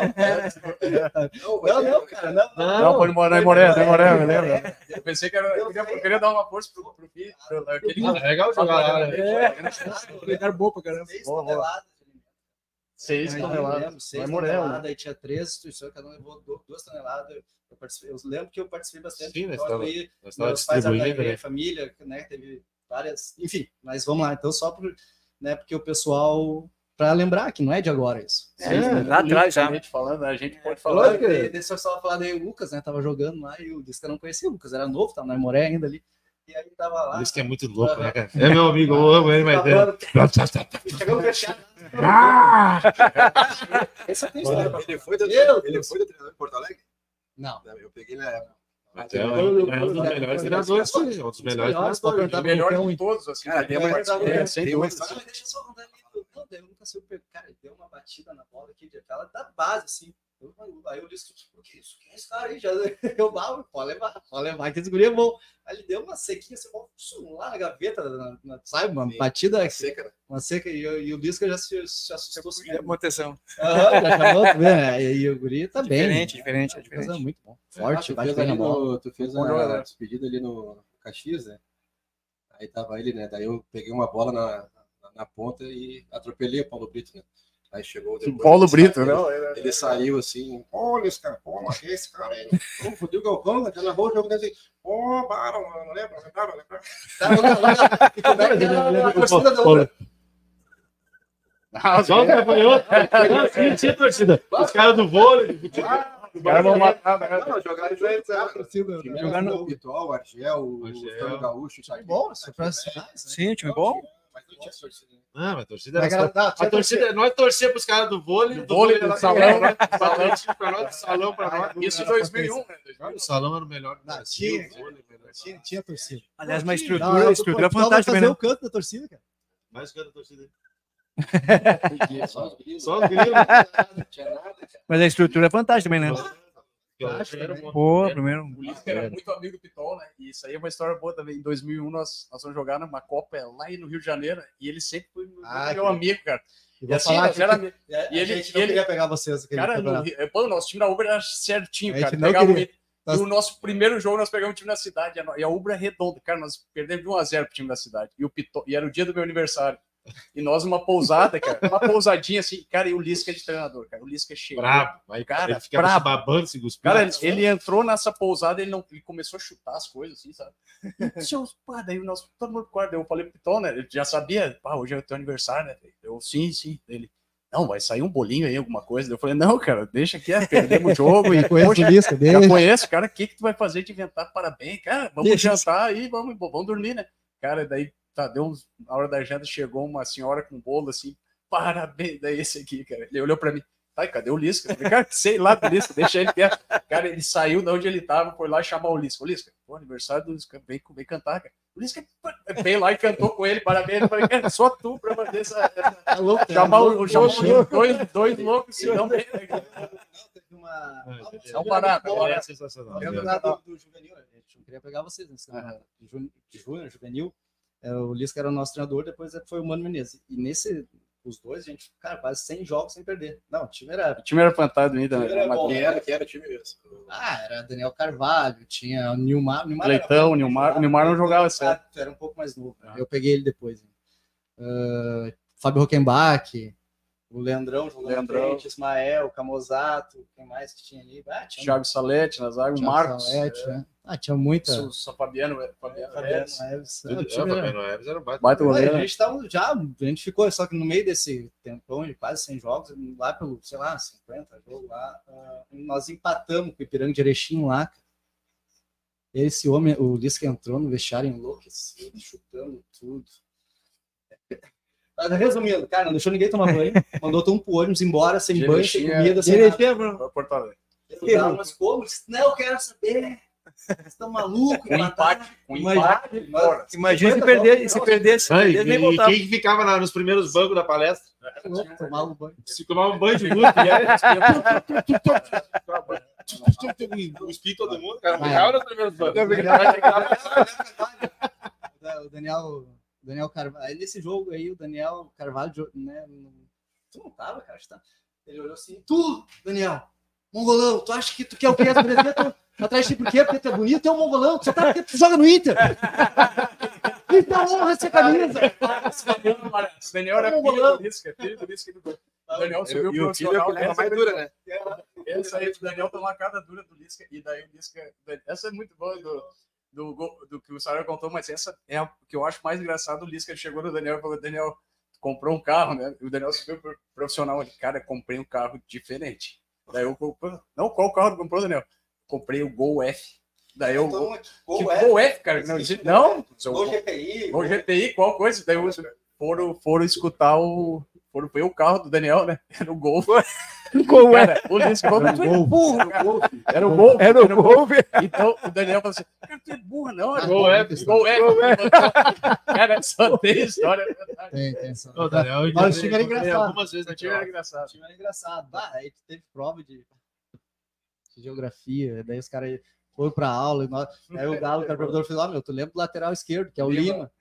Não, não, cara, não. Não, foi no Moré, Moré, no Moré, eu lembro. Eu pensei que era, eu queria, eu queria dar uma força pro, pro Fih, pro- aquele Ah, é legal jogar lá, né? É, lugar bom pra caramba. Seis Boa, boa. toneladas de alimento. seis Aí, toneladas. lembro, seis Vai Morel, toneladas, né? aí tinha três instituições, cada um levou du- duas toneladas. Eu, participei- eu lembro que eu participei bastante. Sim, nós então, tava- aí, Nós estávamos meus pais da distribuindo, minha né? família, né, teve várias, enfim, mas vamos lá, então só por, né, porque o pessoal para lembrar que não é de agora isso. É, é, lá atrás já. A gente falando, a gente pode falar. Deixa eu só falar daí, o Lucas, né? Tava jogando lá e o Lisca não conhecia o Lucas, era novo, tava na Moré ainda ali. E aí tava lá. O Lisca é muito louco, né, cara? É meu amigo, eu amo ele, mas é. Chegou fechado. Essa tem história. Ele foi do ele foi do treinador em Porto Alegre? Não. Eu peguei na época. É um dos melhores treinadores, sim. Um dos melhores treinadores. O melhor de todos, assim. Cara, tem uma é, sem tem uma dúvida. história. Deixa eu só contar ali. Não, daí eu nunca soube. Cara, ele deu uma batida na bola aqui, aquela da base, assim. Eu, aí eu disse, o que é isso? Quem é esse cara aí? Já, eu mal, pode levar, pode levar, que esse guri é bom. Aí ele deu uma sequinha, assim, lá na gaveta, na, na, sabe? Uma Sim, batida uma seca, né? Uma seca, e, e o Lisca já se, se assustou. Uma atenção. Aham, já chamou, né? E, e o guri tá diferente, bem. Diferente, é diferente. É muito bom. Forte, ah, bate bem na bola. No, tu fez a despedida ali no Caxias, né? Aí tava ele, né? Daí eu peguei uma bola na, na, na ponta e atropelei o Paulo Brito, né? Aí chegou depois, Paulo Brito, ele, não? Ele, ele saiu assim, olha esse cara, pô, mas esse cara aí, pô, fudeu o Galvão, né? Na rua, o jogo dele assim, pô, Baron, não lembra, não lembra, não lembra. E como é que era a torcida da outra? Só o gafanhoto. Não tinha torcida. Os caras do vôlei, do futebol. Os caras vão matar, né? Não, jogaram juntos, a torcida. Jogar no Pitol, o Argel, o Fernando Gaúcho, isso aqui. Bom, isso foi as finais, né? Sim, time bom. Mas não tinha torcida. Não, mas a torcida era só... A torcida, nós torcia pros caras do vôlei, do vôlei, do salão, né? Pra nós, do salão pra nós. Isso em dois mil e um, né? O salão era o melhor do Brasil. Tinha, tinha torcida. Aliás, uma estrutura, estrutura fantástica, fazer né? o canto da torcida, cara. Mais que a torcida aí. Só os grilos. Só os grilos. Não tinha nada, cara. Mas a estrutura é fantástica também, né? Pô, primeiro. O Lisca era muito amigo do Pitol, né? E isso aí é uma história boa também. Em dois mil e um, nós, nós fomos jogar numa Copa lá no Rio de Janeiro. E ele sempre foi meu, Ah, meu amigo, cara. E E vou assim, falar nós que era a amigo. E ele, ele- gente não ele- queria pegar vocês. aquele Cara, no, campeonato. Rio- pô, nosso time da Ubra era certinho, A gente cara. não Pegava queria. o- E o nosso primeiro jogo nós pegamos o time da cidade. E a Ubra é redonda. Cara, nós perdemos de um a zero pro time da cidade. E, o Pitol, e era o dia do meu aniversário. E nós, uma pousada, cara. Uma pousadinha assim. Cara, e o Lisca é de treinador, cara. O Lisca é cheio. Brabo. Aí, Cara, ele ficava brabo. se babando, se cuspindo. Cara, ele, ele entrou nessa pousada, ele não, ele começou a chutar as coisas, assim, sabe? E, seus, pá, daí o nosso, todo mundo quarto, eu falei pro Pitol, né? Ele já sabia, pá, hoje é o teu aniversário, né? Eu, sim, sim. Ele, não, vai sair um bolinho aí, alguma coisa. Eu falei, não, cara, deixa aqui, é, perdemos o jogo. E, Conheço poxa, o Lisca já dele. conheço, cara, o que que tu vai fazer de inventar parabéns? Cara, vamos Deixa. jantar aí, vamos, vamos dormir, né? Cara, daí, tá, deu uns, na hora da janta, chegou uma senhora com um bolo, assim, parabéns, daí esse aqui, cara. Ele olhou pra mim, ai, cadê o Lisca? Eu falei, cara, sei lá do Lisca, deixa ele quieto. Cara, ele saiu de onde ele tava, foi lá chamar o Lisca. Ô, Lisca, pô, aniversário do Lisca, vem, vem cantar, cara. O Lisca veio lá e cantou com ele, parabéns. Eu falei, cara, só tu pra fazer essa... Tá louco, cara. chamar o, Louco, chamar louco. os dois, dois loucos, se não bem, né, cara? Teve uma... É um barato, Bom, né? É sensacional. Campeonato do juvenil, a gente não queria pegar vocês nesse campeonato de ju- de júnior, juvenil. É, o Lisca era o nosso treinador, depois foi o Mano Menezes. E nesse, os dois, a gente, cara, quase cem jogos sem perder. Não, o time era. O time era fantástico ainda, O time era né? bom. Quem era, quem era o time mesmo? Ah, era Daniel Carvalho, tinha o Nilmar. Nilmar era Leitão, bom, Nilmar, jogava, o Nilmar não jogava ah, certo. Era um pouco mais novo. Ah. Eu peguei ele depois. Uh, Fábio Rockenbach, o Leandrão jogando Leandrão. frente, Ismael, Camozato, quem mais que tinha ali? Ah, tinha Thiago Salete, na zaga, o Thiago Marcos. Salete, né? Ah, tinha muita. Su- Só Fabiano, Fabiano Fabiano Neves. Neves. Tudo- Ah, o é, time o era- Fabiano Neves era um baita. Baita Ué, goleiro. a gente tava já, a gente ficou, só que no meio desse tempão de quase cem jogos, lá pelo, sei lá, cinquenta jogos lá, ah, nós empatamos com o Ipiranga de Erechim lá, cara. Esse homem, o Lisca entrou no vestiário enlouquecido, chutando tudo. Mas, resumindo, cara, não deixou ninguém tomar banho, mandou todo mundo pro ônibus embora, sem banho, sem Erechim, comida, é. sem nada. Foi Porto Alegre. Eu dava umas como, não, eu quero saber, vocês estão malucos, Com empate, com empate. Imagina, fora. Imagina se perder, se perdesse, se Ai, perdesse, nem e voltava. quem que ficava lá nos primeiros bancos da palestra? tomar um banho. Se tomava um banho de música. E aí, cuspia todo mundo, cara. Ficava nos primeiros bancos. O Daniel, o Daniel Carvalho, aí nesse jogo aí, o Daniel Carvalho, né, não- tu não tava, cara, tá? Ele olhou assim, tu, Daniel, mongolão, tu acha que tu quer o quê? Tu apresenta atrás de ti por quê? Porque tu é bonito, tu é um mongolão, tu só tá porque tu joga no Inter. Então honra essa camisa. O Daniel era filho do Lisca, filho do Lisca e do Gol. O Daniel subiu E o filho é profissional. a colega essa mais é dura, né? Essa aí do Daniel tomou a cada dura do Lisca. E daí o Lisca. Essa é muito boa do, do, gol- do que o Sarah contou, mas essa é a que eu acho mais engraçado. O Lisca chegou no Daniel e falou: Daniel, comprou um carro, né? E o Daniel subiu pro profissional ali, cara, comprei um carro diferente. Daí eu comprei, não, qual carro comprou, Daniel? Comprei o Gol F. Daí eu, Então, Gol, Gol F, F, Gol F, cara, não, não, Gol G T I, Gol G T I, qual coisa? Daí eu, foram, foram escutar o, foram ver o carro do Daniel, né? Era o Gol. Gol Cara, o Luiz falou, era o Gol. Era o Gol. Era o Gol. Então o Daniel falou assim, cara, tu é burra, não. Era Gol F. Gol F. Cara, só tem história. Tem, tem. Só. Ô, Daniel, eu Mas o já- time era eu falei engraçado. algumas vezes O na time era prova. O engraçado. time era engraçado. Bah, aí teve prova de, de geografia, daí os caras foram pra aula, e nós, aí o Galo, o cara, o professor, falou, ah, meu, tu lembra do lateral esquerdo, que é o Lima.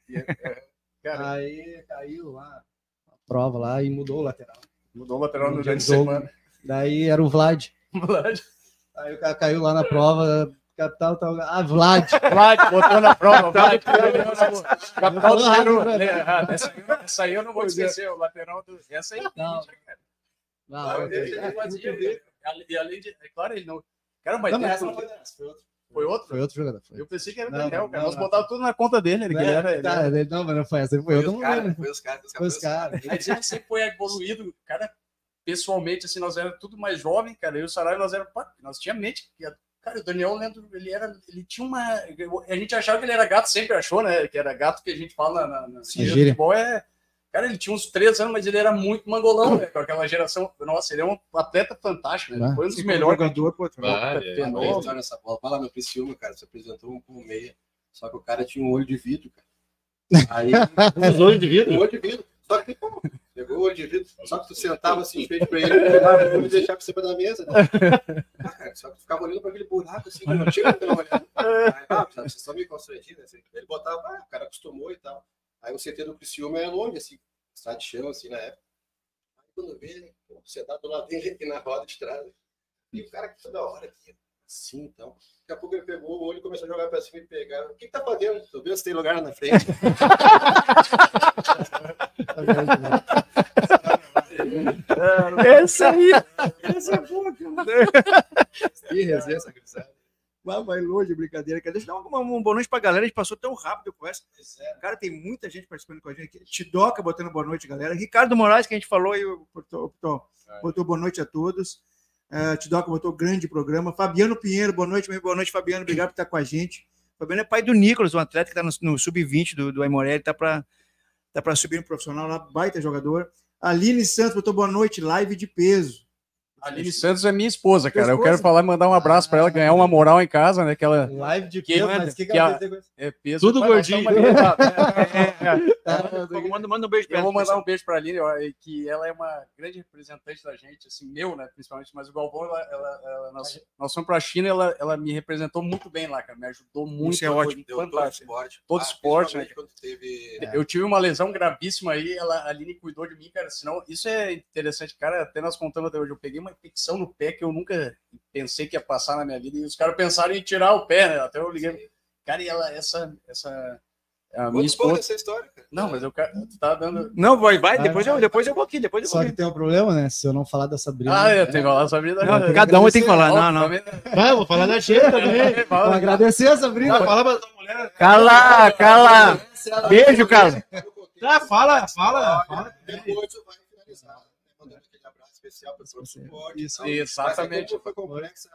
Cara, Aí caiu lá a prova lá e mudou o lateral. mudou o lateral no No dia de jogo. semana. Daí era o Vlad. Vlad, Aí o cara caiu lá na prova, capital, tal, ah, Vlad. Vlad, botou na prova. Vlad, capital do Peru. Vlad. Ah, Essa aí- essa aí eu não vou esquecer, o lateral do. Essa aí. Não. cara. Não, Ele- ele fazia, E além de. É claro, ele não. Cara, mas Não, mas tem- essa não foi dessa, foi outro. foi outro? Foi outro jogador. Foi. Eu pensei que era o Não, Daniel, não, cara. não, Nós não. botávamos tudo na conta dele, ele, que ele era. Ele Tá, era- ele- não, mas não foi essa, foi eu, Foi não os caras, lembro. foi os caras. os Foi os caras- caras. A gente sempre foi evoluído, cara, pessoalmente, assim, nós éramos tudo mais jovem, cara, eu e o Saraiva, nós éramos, pá, nós tínhamos mente, cara, o Daniel, eu lembro, ele era, ele tinha uma, a gente achava que ele era gato, sempre achou, né, que era gato que a gente fala na, na Sim, no gíria. futebol, é, cara, ele tinha uns três anos, mas ele era muito mangolão, né, com aquela geração, nossa, ele é um atleta fantástico, né, Ah, foi um dos Sim, melhores jogador, pô, Vai, é, Tem fenômeno. uma história nessa bola. Vai lá no Criciúma, cara. Se apresentou um com meia. Só que o cara tinha um olho de vidro, cara. Aí, Os olhos de vidro. um olho de vidro. Só que, pô, pegou o olho de vidro. Só que tu sentava assim, de frente pra ele, pegava o olho e deixava por cima da mesa. Né? Ah, cara, só que tu ficava olhando pra aquele buraco assim, não tinha como não olhar. Aí, ah, vocês estão meio constrangidos, assim. Ele botava, ah, o cara acostumou e tal. Aí o C T do Criciúma era longe, assim, estrada de chão, assim, na época. Aí quando vê, ele, pô, você tá do lado dele aqui na roda de trás. E o cara aqui toda hora aqui, assim, então. Daqui a pouco ele pegou o olho e começou a jogar pra cima e pegar. O que que tá fazendo? Tu vê se tem lugar na frente. Essa aí. Essa é boa, cara. Que resenha essa gurizada. Vai, vai longe, brincadeira. Cara. Deixa eu dar uma, uma boa noite pra galera. A gente passou tão rápido a conversa. Cara, tem muita gente participando com a gente aqui. Tidoca botando boa noite, galera. Ricardo Moraes, que a gente falou aí, botou, botou, botou boa noite a todos. Uh, Tidoca botou grande programa. Fabiano Pinheiro, boa noite, meu. Boa noite, Fabiano. Obrigado por estar com a gente. Fabiano é pai do Nicolas, um atleta que está no, no sub vinte do, do Aimoré. Ele tá para tá para subir no profissional lá, baita jogador. Aline Santos botou boa noite, live de peso. A Aline Santos é minha esposa, cara. Tua Eu esposa? quero falar e mandar um abraço para ela, ganhar uma moral em casa, né? Que ela Live de Que peso, manda, mas que que ela a- tem coisa- é peso. Tudo Mas nós gordinho. estamos ali, tá? É, é, é. Tá, Manda, manda um beijo pra Eu vou ela. mandar um beijo para a Aline, ó, e que ela é uma grande representante da gente, assim, meu, né, principalmente, mas o Galvão, ela, ela, ela- nós, nós fomos para a China, ela, ela me representou muito bem lá, cara, me ajudou muito. Isso é foi ótimo. Deu todo fantástico. esporte. Todo esporte, né? principalmente quando teve... Eu tive uma lesão gravíssima aí, ela, a Aline cuidou de mim, cara, senão, isso é interessante, cara, até nós contamos até hoje, eu peguei uma infecção no pé que eu nunca pensei que ia passar na minha vida, e os caras pensaram em tirar o pé, né, até eu liguei, cara, e ela, essa, essa, a minha Conta um pouco esposa, dessa história, cara. não, mas eu, quero- tu tá dando... Não, vai, vai. Vai, Depois, vai. eu, depois eu vou aqui. Depois eu vou Só que aqui. tem um problema, né? Se eu não falar da Sabrina. Ah, eu tenho que falar sobre a Não, cada um tem que falar. Não, não. Vai, vou falar da Sheila também. Vou agradecer a Sabrina. Não, fala pra tua mulher. Cala, cala. Beijo, cara. Ah, fala, fala. fala. Depois tu vai finalizar, né? Mandando aquele abraço especial para o suporte. Isso, e tal. exatamente. Mas aí, como foi complexa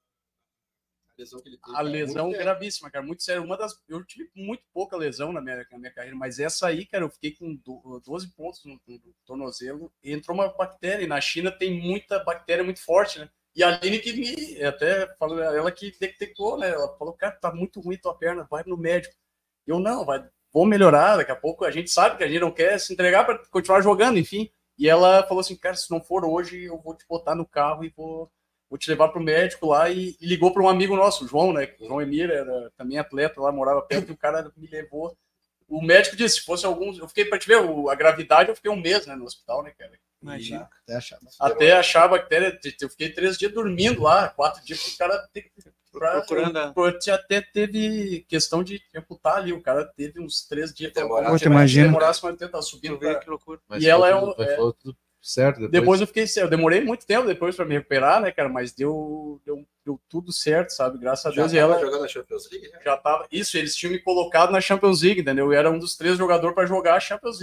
a lesão que ele teve. A cara, lesão muito tempo. gravíssima, cara, muito sério. Uma das, eu tive muito pouca lesão na minha, na minha carreira, mas essa aí, cara, eu fiquei com do- doze pontos no, no tornozelo e entrou uma bactéria. E na China tem muita bactéria muito forte, né? E a Aline que me, até falou, ela que detectou, né? Ela falou, cara, tá muito ruim tua perna, vai no médico. Eu não, vai, vou melhorar. Daqui a pouco a gente sabe que a gente não quer se entregar para continuar jogando, enfim. E ela falou assim, cara, se não for hoje, eu vou te botar no carro e vou vou te levar pro médico lá, e, e ligou para um amigo nosso, o João, né? O João Emir era também atleta lá, morava perto, e o cara me levou. O médico disse, se fosse alguns, eu fiquei, para te ver, o- a gravidade, eu fiquei um mês, né, no hospital, né, cara? Imagina. Até achar. Até achar a bactéria, eu fiquei três dias dormindo lá, quatro dias, porque o cara tem que... pra- Procurando a- Pô, até teve questão de amputar ali, o cara teve uns três dias. Demorar. Poxa, imagina. Demorasse mais tempo, tava subindo. Tu vê pra- que loucura. Mas E ela foi é tudo- um- foi- é- foi tudo certo depois. Depois eu fiquei, eu demorei muito tempo depois para me recuperar, né, cara, mas deu, deu, deu tudo certo, sabe, graças a Já Deus. E tava ela jogando na Champions League, né? já tava, isso, eles tinham me colocado na Champions League, entendeu? Eu era um dos três jogadores para jogar a Champions League.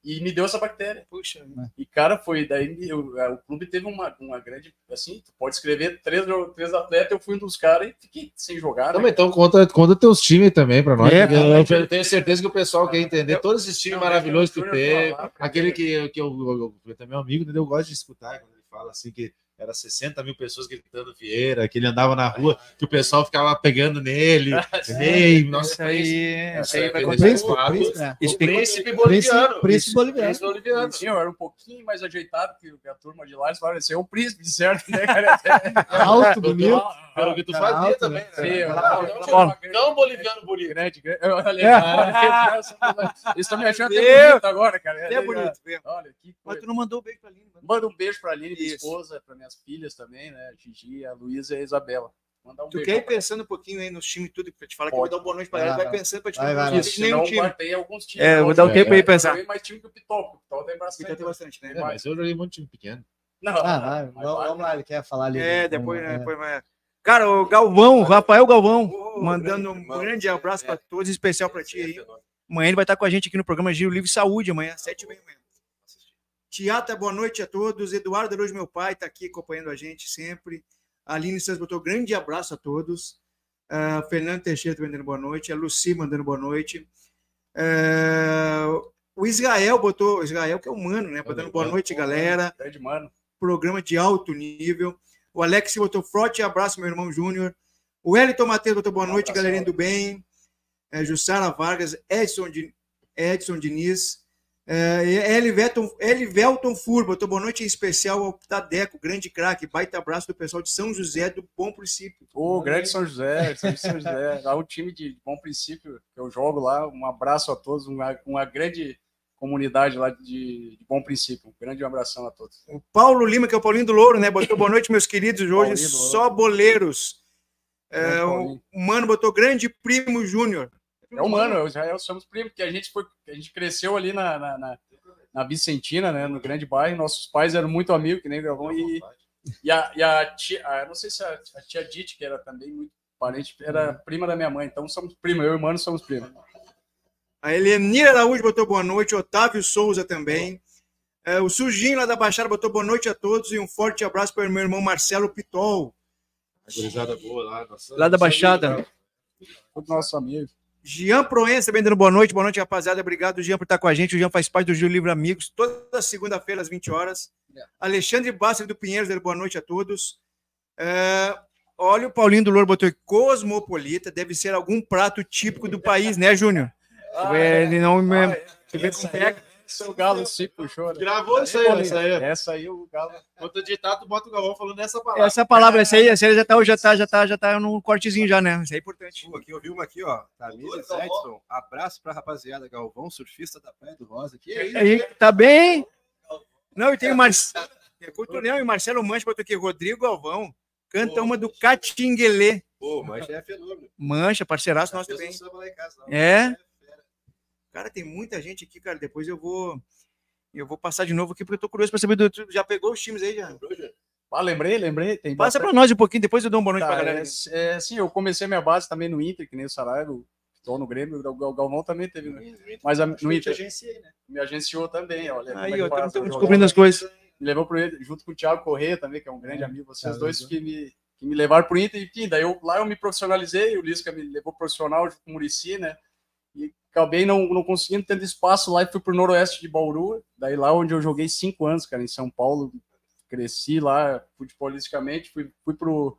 e me deu essa bactéria. Puxa. E, cara, foi daí eu, o clube teve uma, uma grande, assim, tu pode escrever três, três atletas, eu fui um dos caras e fiquei sem jogar. Não, Né? então conta, conta teus times também pra nós. É, eu, eu tenho certeza que o pessoal quer entender todos esses times Não, maravilhosos que tu eu- teve. eu- eu- Aquele que, que eu, eu, eu também é um amigo, entendeu? Eu gosto de escutar quando ele fala assim que era sessenta mil pessoas gritando Vieira, que ele andava na rua, que o pessoal ficava pegando nele. Ei, nossa, Isso aí, isso aí vai é, O acontecer. príncipe, Príncipe, príncipe, é. Isso o tem príncipe boliviano. Príncipe boliviano. Príncipe boliviano. Sim, eu era um pouquinho mais ajeitado que a turma de lá, eles falaram, esse é o príncipe, de certo, né, cara? Alto, bonito. Pelo que tu Cara, fazia alto, também, né? né? Sim, eu- Não, eu- não, não boliviano bonito. grande, grande. Olha, eles estão me achando até Meu. bonito agora, cara. É bonito mesmo. Olha, que Mas coisa. tu não mandou um beijo pra Aline, mano. Manda um beijo pra Aline, minha Isso. esposa, para minhas filhas também, né? A Gigi, a Luísa e a Isabela. Mandar um Tu beijo. quer ir pensando um pouquinho aí nos times tudo, pra te falar que eu vou Pode. dar uma boa noite pra Vai ela, lá, vai vai. pensando pra te Vai, dar vai, uma vai. noite de nenhum Senão time. tem alguns times. É, eu vou dar um É, tempo aí é, pensar. Tem mais time que o Pitoco. O Pitoco tem bastante. Fica até bastante, né? É, mas eu joguei muito time pequeno. Não, Ah, vai, vai, vamos, vai. vamos lá, ele quer falar ali. É, Vamos depois, lá, né, é. depois vai. Cara, o Galvão, o Rafael Galvão, Ô, mandando um grande irmão, grande você abraço é- pra todos, em especial pra ti Esse é aí. fenômeno. Amanhã ele vai estar com a gente aqui no programa Giro Livre Saúde, amanhã, sete e meia da manhã. Tiata, boa noite a todos. Eduardo Araújo, meu pai, está aqui acompanhando a gente sempre. A Aline Santos botou grande abraço a todos. Uh, Fernando Teixeira também dando boa noite. A Luci mandando boa noite. Uh, o Israel botou, Israel que é humano, né? Botando boa noite, galera. Grande mano. Programa de alto nível. O Alex botou forte abraço, meu irmão Júnior. O Wellington Matheus botou boa noite, galerinha do bem. É, Jussara Vargas, Edson, Di- Edson Diniz. É, Elivelton, Elivelton Fur botou boa noite em especial ao Tadeco, grande craque, baita abraço do pessoal de São José do Bom Princípio. O grande São José, São São José. Lá o time de Bom Princípio que eu jogo lá. Um abraço a todos, uma, uma grande comunidade lá de, de Bom Princípio. Um grande abração a todos. O Paulo Lima, que é o Paulinho do Louro, né? Botou boa noite, meus queridos. Hoje Paulinho do Louro. só boleiros. Grande É, o Paulinho. Mano botou grande primo Júnior. É humano, eu já eu somos primos, porque a gente foi, a gente cresceu ali na, na, na, na Vicentina, né, no grande bairro. Nossos pais eram muito amigos, que nem o Galvão, e, e, a, e a tia, a, não sei se a, a tia Dite, que era também muito parente, era prima da minha mãe, então somos primos, eu e o Mano somos primos. A Helenira Araújo botou boa noite. Otávio Souza também. É, o Sujinho lá da Baixada botou boa noite a todos e um forte abraço para o meu irmão Marcelo Pitol. A gurizada boa lá. Nossa, Lá da Baixada. Todos nossos amigos. Jean Proença também dando boa noite. Boa noite, rapaziada. Obrigado, Jean, por estar com a gente. O Jean faz parte do Giro Livre Amigos, toda segunda-feira, às vinte horas. Alexandre Basser do Pinheiros, dando boa noite a todos. É, olha, o Paulinho do Louro botou aqui, cosmopolita, deve ser algum prato típico do país, né, Júnior? Ele não me... Você vê como pega. Esse é o Galo se puxou, né? Gravou isso aí, essa aí. Essa aí o Galo. Quando editar, tu bota o Galvão falando essa palavra. Essa palavra, essa aí, essa aí já tá, já tá, já tá, já tá no cortezinho já, né? Isso é importante. Pô, aqui eu vi uma aqui, ó. Camila Edson. Abraço pra rapaziada. Galvão, surfista da Praia do Rosa. Que é isso? Aí, tá bem? Não, e tem o Marcelo. Não, e o Marcelo Mancha botou aqui, Rodrigo Galvão. Canta uma do Catinguelê. Pô, mas já é fenômeno. Mancha, parceiraço nosso Deus também. não samba lá em casa, não. É? Cara, tem muita gente aqui, cara. Depois eu vou. Eu vou passar de novo aqui, porque eu tô curioso pra saber do. Tu já pegou os times aí já? Ah, lembrei, lembrei. Tem Passa bastante. pra nós um pouquinho, depois eu dou uma boa noite Tá, pra galera. é, é, sim, eu comecei minha base também no Inter, que nem o Saraiva, estou no Grêmio, o Gal- Galvão também teve, né? Mas a, no Eu te Inter agenciei, né? me agenciou também, olha. como é Aí, que ó, faz, estamos eu descobrindo jogava- as coisas. Me levou pro Inter, junto com o Thiago Corrêa também, que é um grande amigo, vocês Thiago, dois né? que me, que me levaram pro Inter, enfim, daí eu, lá eu me profissionalizei, o Lisca me levou profissional junto com o Muricy, né? E acabei não, não conseguindo ter espaço lá e fui pro noroeste de Bauru, daí lá onde eu joguei cinco anos, cara, em São Paulo, cresci lá futebolisticamente, fui, fui pro...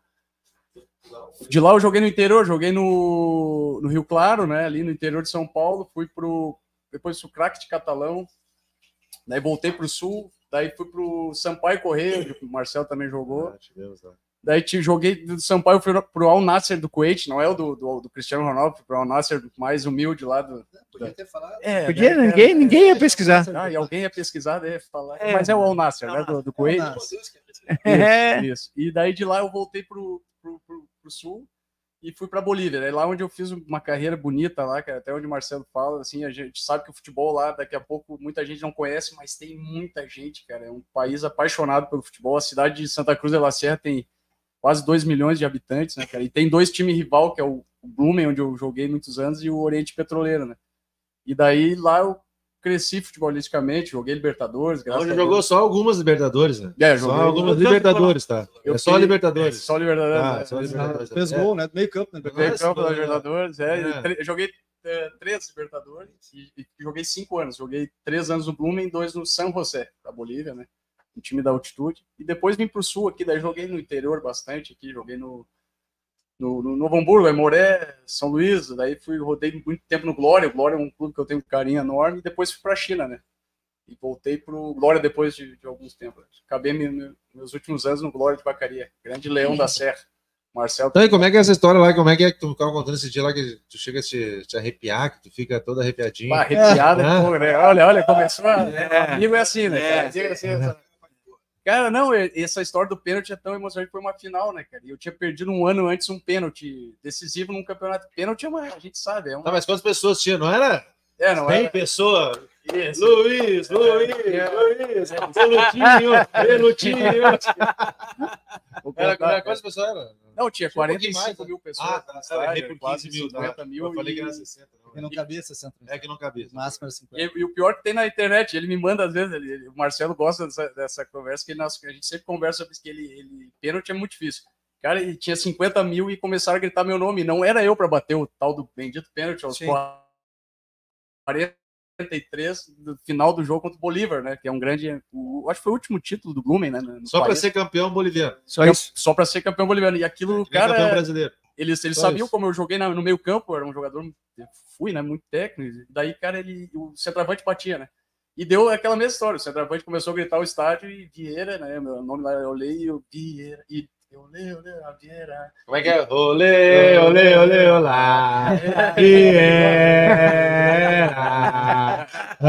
De lá eu joguei no interior, joguei no, no Rio Claro, né, ali no interior de São Paulo, fui pro... Depois fui craque de Catalão, daí voltei pro Sul, daí fui pro Sampaio Correia, onde o Marcelo também jogou. Ah, tivemos lá. Daí te, joguei do Sampaio, fui pro Al Nassr do Kuwait, não é o do, do, do Cristiano Ronaldo, fui pro Al Nassr mais humilde lá do... Podia ter falado. É, Podia, né, ninguém, ninguém ia pesquisar. Ah, e alguém ia pesquisar, daí ia falar. É. Mas é o Al Nassr, né, do, do Kuwait. Al Nassr. É. Isso, isso. E daí de lá eu voltei pro, pro, pro, pro sul e fui pra Bolívia. Daí lá onde eu fiz uma carreira bonita lá, cara, até onde o Marcelo fala, assim, a gente sabe que o futebol lá, daqui a pouco, muita gente não conhece, mas tem muita gente, cara. É um país apaixonado pelo futebol. A cidade de Santa Cruz de la Sierra tem quase dois milhões de habitantes, né, cara? E tem dois times rival, que é o Blumen, onde eu joguei muitos anos, e o Oriente Petroleiro, né? E daí lá eu cresci futebolisticamente, joguei Libertadores. Hoje jogou só algumas Libertadores, né? É, só joguei... algumas Libertadores, tá? Eu é só fiz... Libertadores. É só Libertadores. Ah, é. só Libertadores. Fez é. gol, né? Meio campo, né? Meio campo da Libertadores, é. É. Tre... Eu joguei é, três Libertadores e, e joguei cinco anos. Joguei três anos no Blumen e dois no San José, da Bolívia, né? Um time da altitude. E depois vim pro sul aqui, daí joguei no interior bastante aqui, joguei no, no, no Novo Hamburgo, Aimoré, São Luís, daí fui, rodei muito tempo no Glória. O Glória é um clube que eu tenho um carinho enorme, e depois fui pra China, né? E voltei pro Glória depois de, de alguns tempos. Acabei me, meus últimos anos no Glória de Vacaria, grande Leão da Serra. Marcelo. Então, e como é que é essa história lá? Como é que é que tu ficava contando esse dia lá que tu chega a te, te arrepiar, que tu fica todo arrepiadinho? Pá, arrepiado, é. é. Pô, né? Olha, olha, começou a... É. Amigo é assim, né? É. Cara? É. Assim, essa... cara, não, essa história do pênalti é tão emocionante, foi uma final, né, cara? E eu tinha perdido um ano antes um pênalti decisivo num campeonato. Pênalti é uma, a gente sabe, é uma... Tá, mas quantas pessoas tinha? Não era? É, não Cem era? pessoas. Isso. Luiz, Luiz, é. Luiz, Pelutinho, Pelutinho. Era, Tá, quantas pessoas eram? Não, tinha quarenta e cinco mais, mil pessoas. Ah, tá, estádio, por quase quinze mil, cinquenta tá. mil. Eu falei e... que era sessenta. Não. E não cabia sessenta. É que não cabia. O máximo era cinquenta. E, e o pior que tem na internet, ele me manda às vezes, ele, o Marcelo gosta dessa, dessa conversa, que nós, a gente sempre conversa, porque ele, ele pênalti é muito difícil. Cara, ele tinha cinquenta mil e começaram a gritar meu nome. Não era eu para bater o tal do bendito pênalti aos quarenta e três do final do jogo contra o Bolívar, né? Que é um grande. O, acho que foi o último título do Blumen, né? Só para ser campeão boliviano. Só isso. Só para ser campeão boliviano. E aquilo, é, cara. Campeão brasileiro. Eles, eles sabiam isso. Como eu joguei na, no meio campo, era um jogador. Fui, né? Muito técnico. Daí, cara, ele, o centroavante batia, né? E deu aquela mesma história. O centroavante começou a gritar o estádio e Vieira, né? Meu nome lá, eu olhei e eu Vieira. E olê, olê, a Vieira. Como é que é? Olê, olê, olê, olá. Vieira.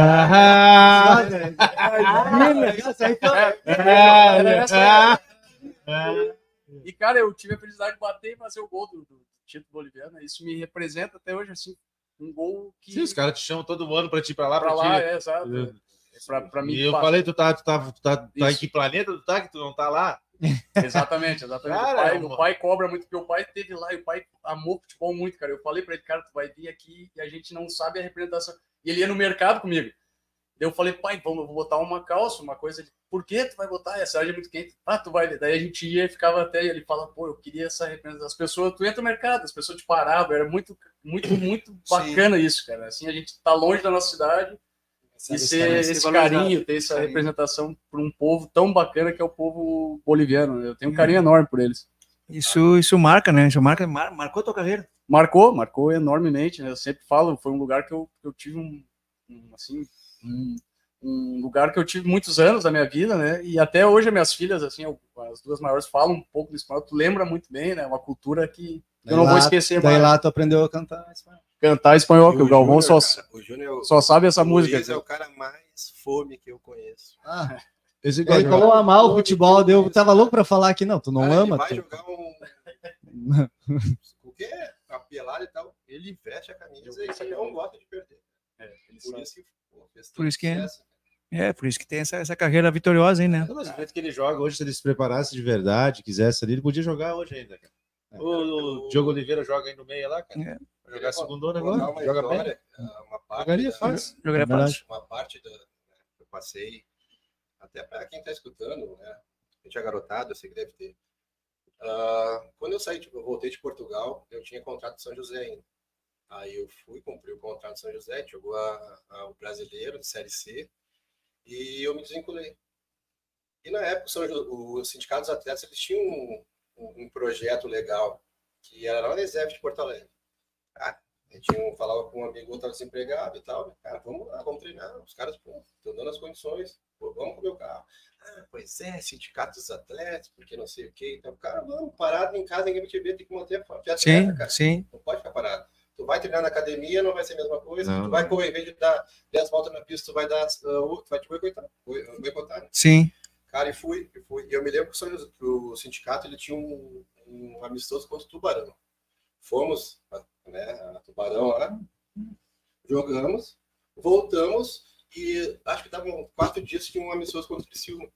E, cara, eu tive a felicidade de bater e fazer o gol do, do título boliviano. Isso me representa até hoje, assim, um gol que... Sim, os caras te chamam todo ano pra te ir pra lá. Pra, pra lá, ti... é, exato. É. Pra, pra mim, e eu passa. falei, tu tá, tu tá, tu tá, tá em que planeta tu tá, que tu não tá lá? Exatamente, exatamente. Cara, o, pai, o pai cobra muito, porque o pai teve lá e o pai amou futebol muito, cara. Eu falei pra ele, cara, tu vai vir aqui e a gente não sabe a representação. E ele ia no mercado comigo. Eu falei, pai, vamos, eu vou botar uma calça, uma coisa de... Por que tu vai botar? Essa área é muito quente. Ah, tu vai... Daí a gente ia e ficava até... E ele fala, pô, eu queria essa representação. As pessoas... Tu entra no mercado, as pessoas te paravam. Era muito, muito, muito bacana isso, cara. Assim, a gente tá longe da nossa cidade e ser esse carinho, ter essa representação por um povo tão bacana que é o povo boliviano. Eu tenho um carinho enorme por eles. Isso, isso marca, né? Isso marca, mar, marcou a tua carreira? Marcou, marcou enormemente, né? Eu sempre falo, foi um lugar que eu, que eu tive um, um assim... Um, um lugar que eu tive muitos anos da minha vida, né? E até hoje as minhas filhas, assim, as duas maiores falam um pouco do espanhol. Tu lembra muito bem, né? Uma cultura que eu daí não lá, vou esquecer daí mais. Daí lá tu aprendeu a cantar espanhol. Cantar espanhol, que o, o Galvão Júnior, só, cara, o Júnior, só sabe essa o música. Luiz é o cara mais fome que eu conheço. Ah, ele falou amar o futebol, eu tava louco pra falar aqui, não, tu não cara, ama. Ele vai tu... jogar um... qualquer apelado e tal, ele veste a camisa e não gosta de perder. É, por, isso que, pô, por isso que é. É, por isso que tem essa, essa carreira vitoriosa aí, né? Não, mas o jeito que ele joga hoje, se ele se preparasse de verdade, quisesse ali, ele podia jogar hoje ainda, cara. É, o, o Diogo Oliveira joga aí no meio lá, cara. É. Vai jogar segundona agora. Uma joga história, bem. Uma parte Jogaria da, fácil. Jogaria fácil. Uma parte da, eu passei, até para quem está escutando, né? A gente é garotado, eu sei que deve ter. Uh, quando eu saí, tipo, eu voltei de Portugal, eu tinha contrato de São José ainda. Aí eu fui, cumpri o contrato de São José, a gente jogou a, a, o brasileiro de Série C e eu me desvinculei. E na época, São José, o Sindicato dos Atletas, eles tinham um, um, um projeto legal, que era lá na Exef de Porto Alegre. Ah, a gente um, falava com um amigo que estava desempregado e tal, né? Cara, vamos lá, vamos treinar. Os caras, pô, estão dando as condições, pô, vamos com o meu carro. Ah, pois é, Sindicato dos Atletas, porque não sei o quê. Então, cara, vamos, parado em casa, ninguém vai te ver, tem que manter a atleta, sim, cara. Sim. Não pode ficar parado. Tu vai treinar na academia, não vai ser a mesma coisa. Não, tu vai correr, em vez de dar dez voltas na pista, tu vai dar, uh, tu vai te boicotar. boicotar né? Sim. Cara, e fui, e fui. E eu me lembro que o sindicato ele tinha um, um amistoso contra o Tubarão. Fomos, né, a Tubarão lá, jogamos, voltamos e acho que estavam quatro dias que um amistoso contra o Criciúma.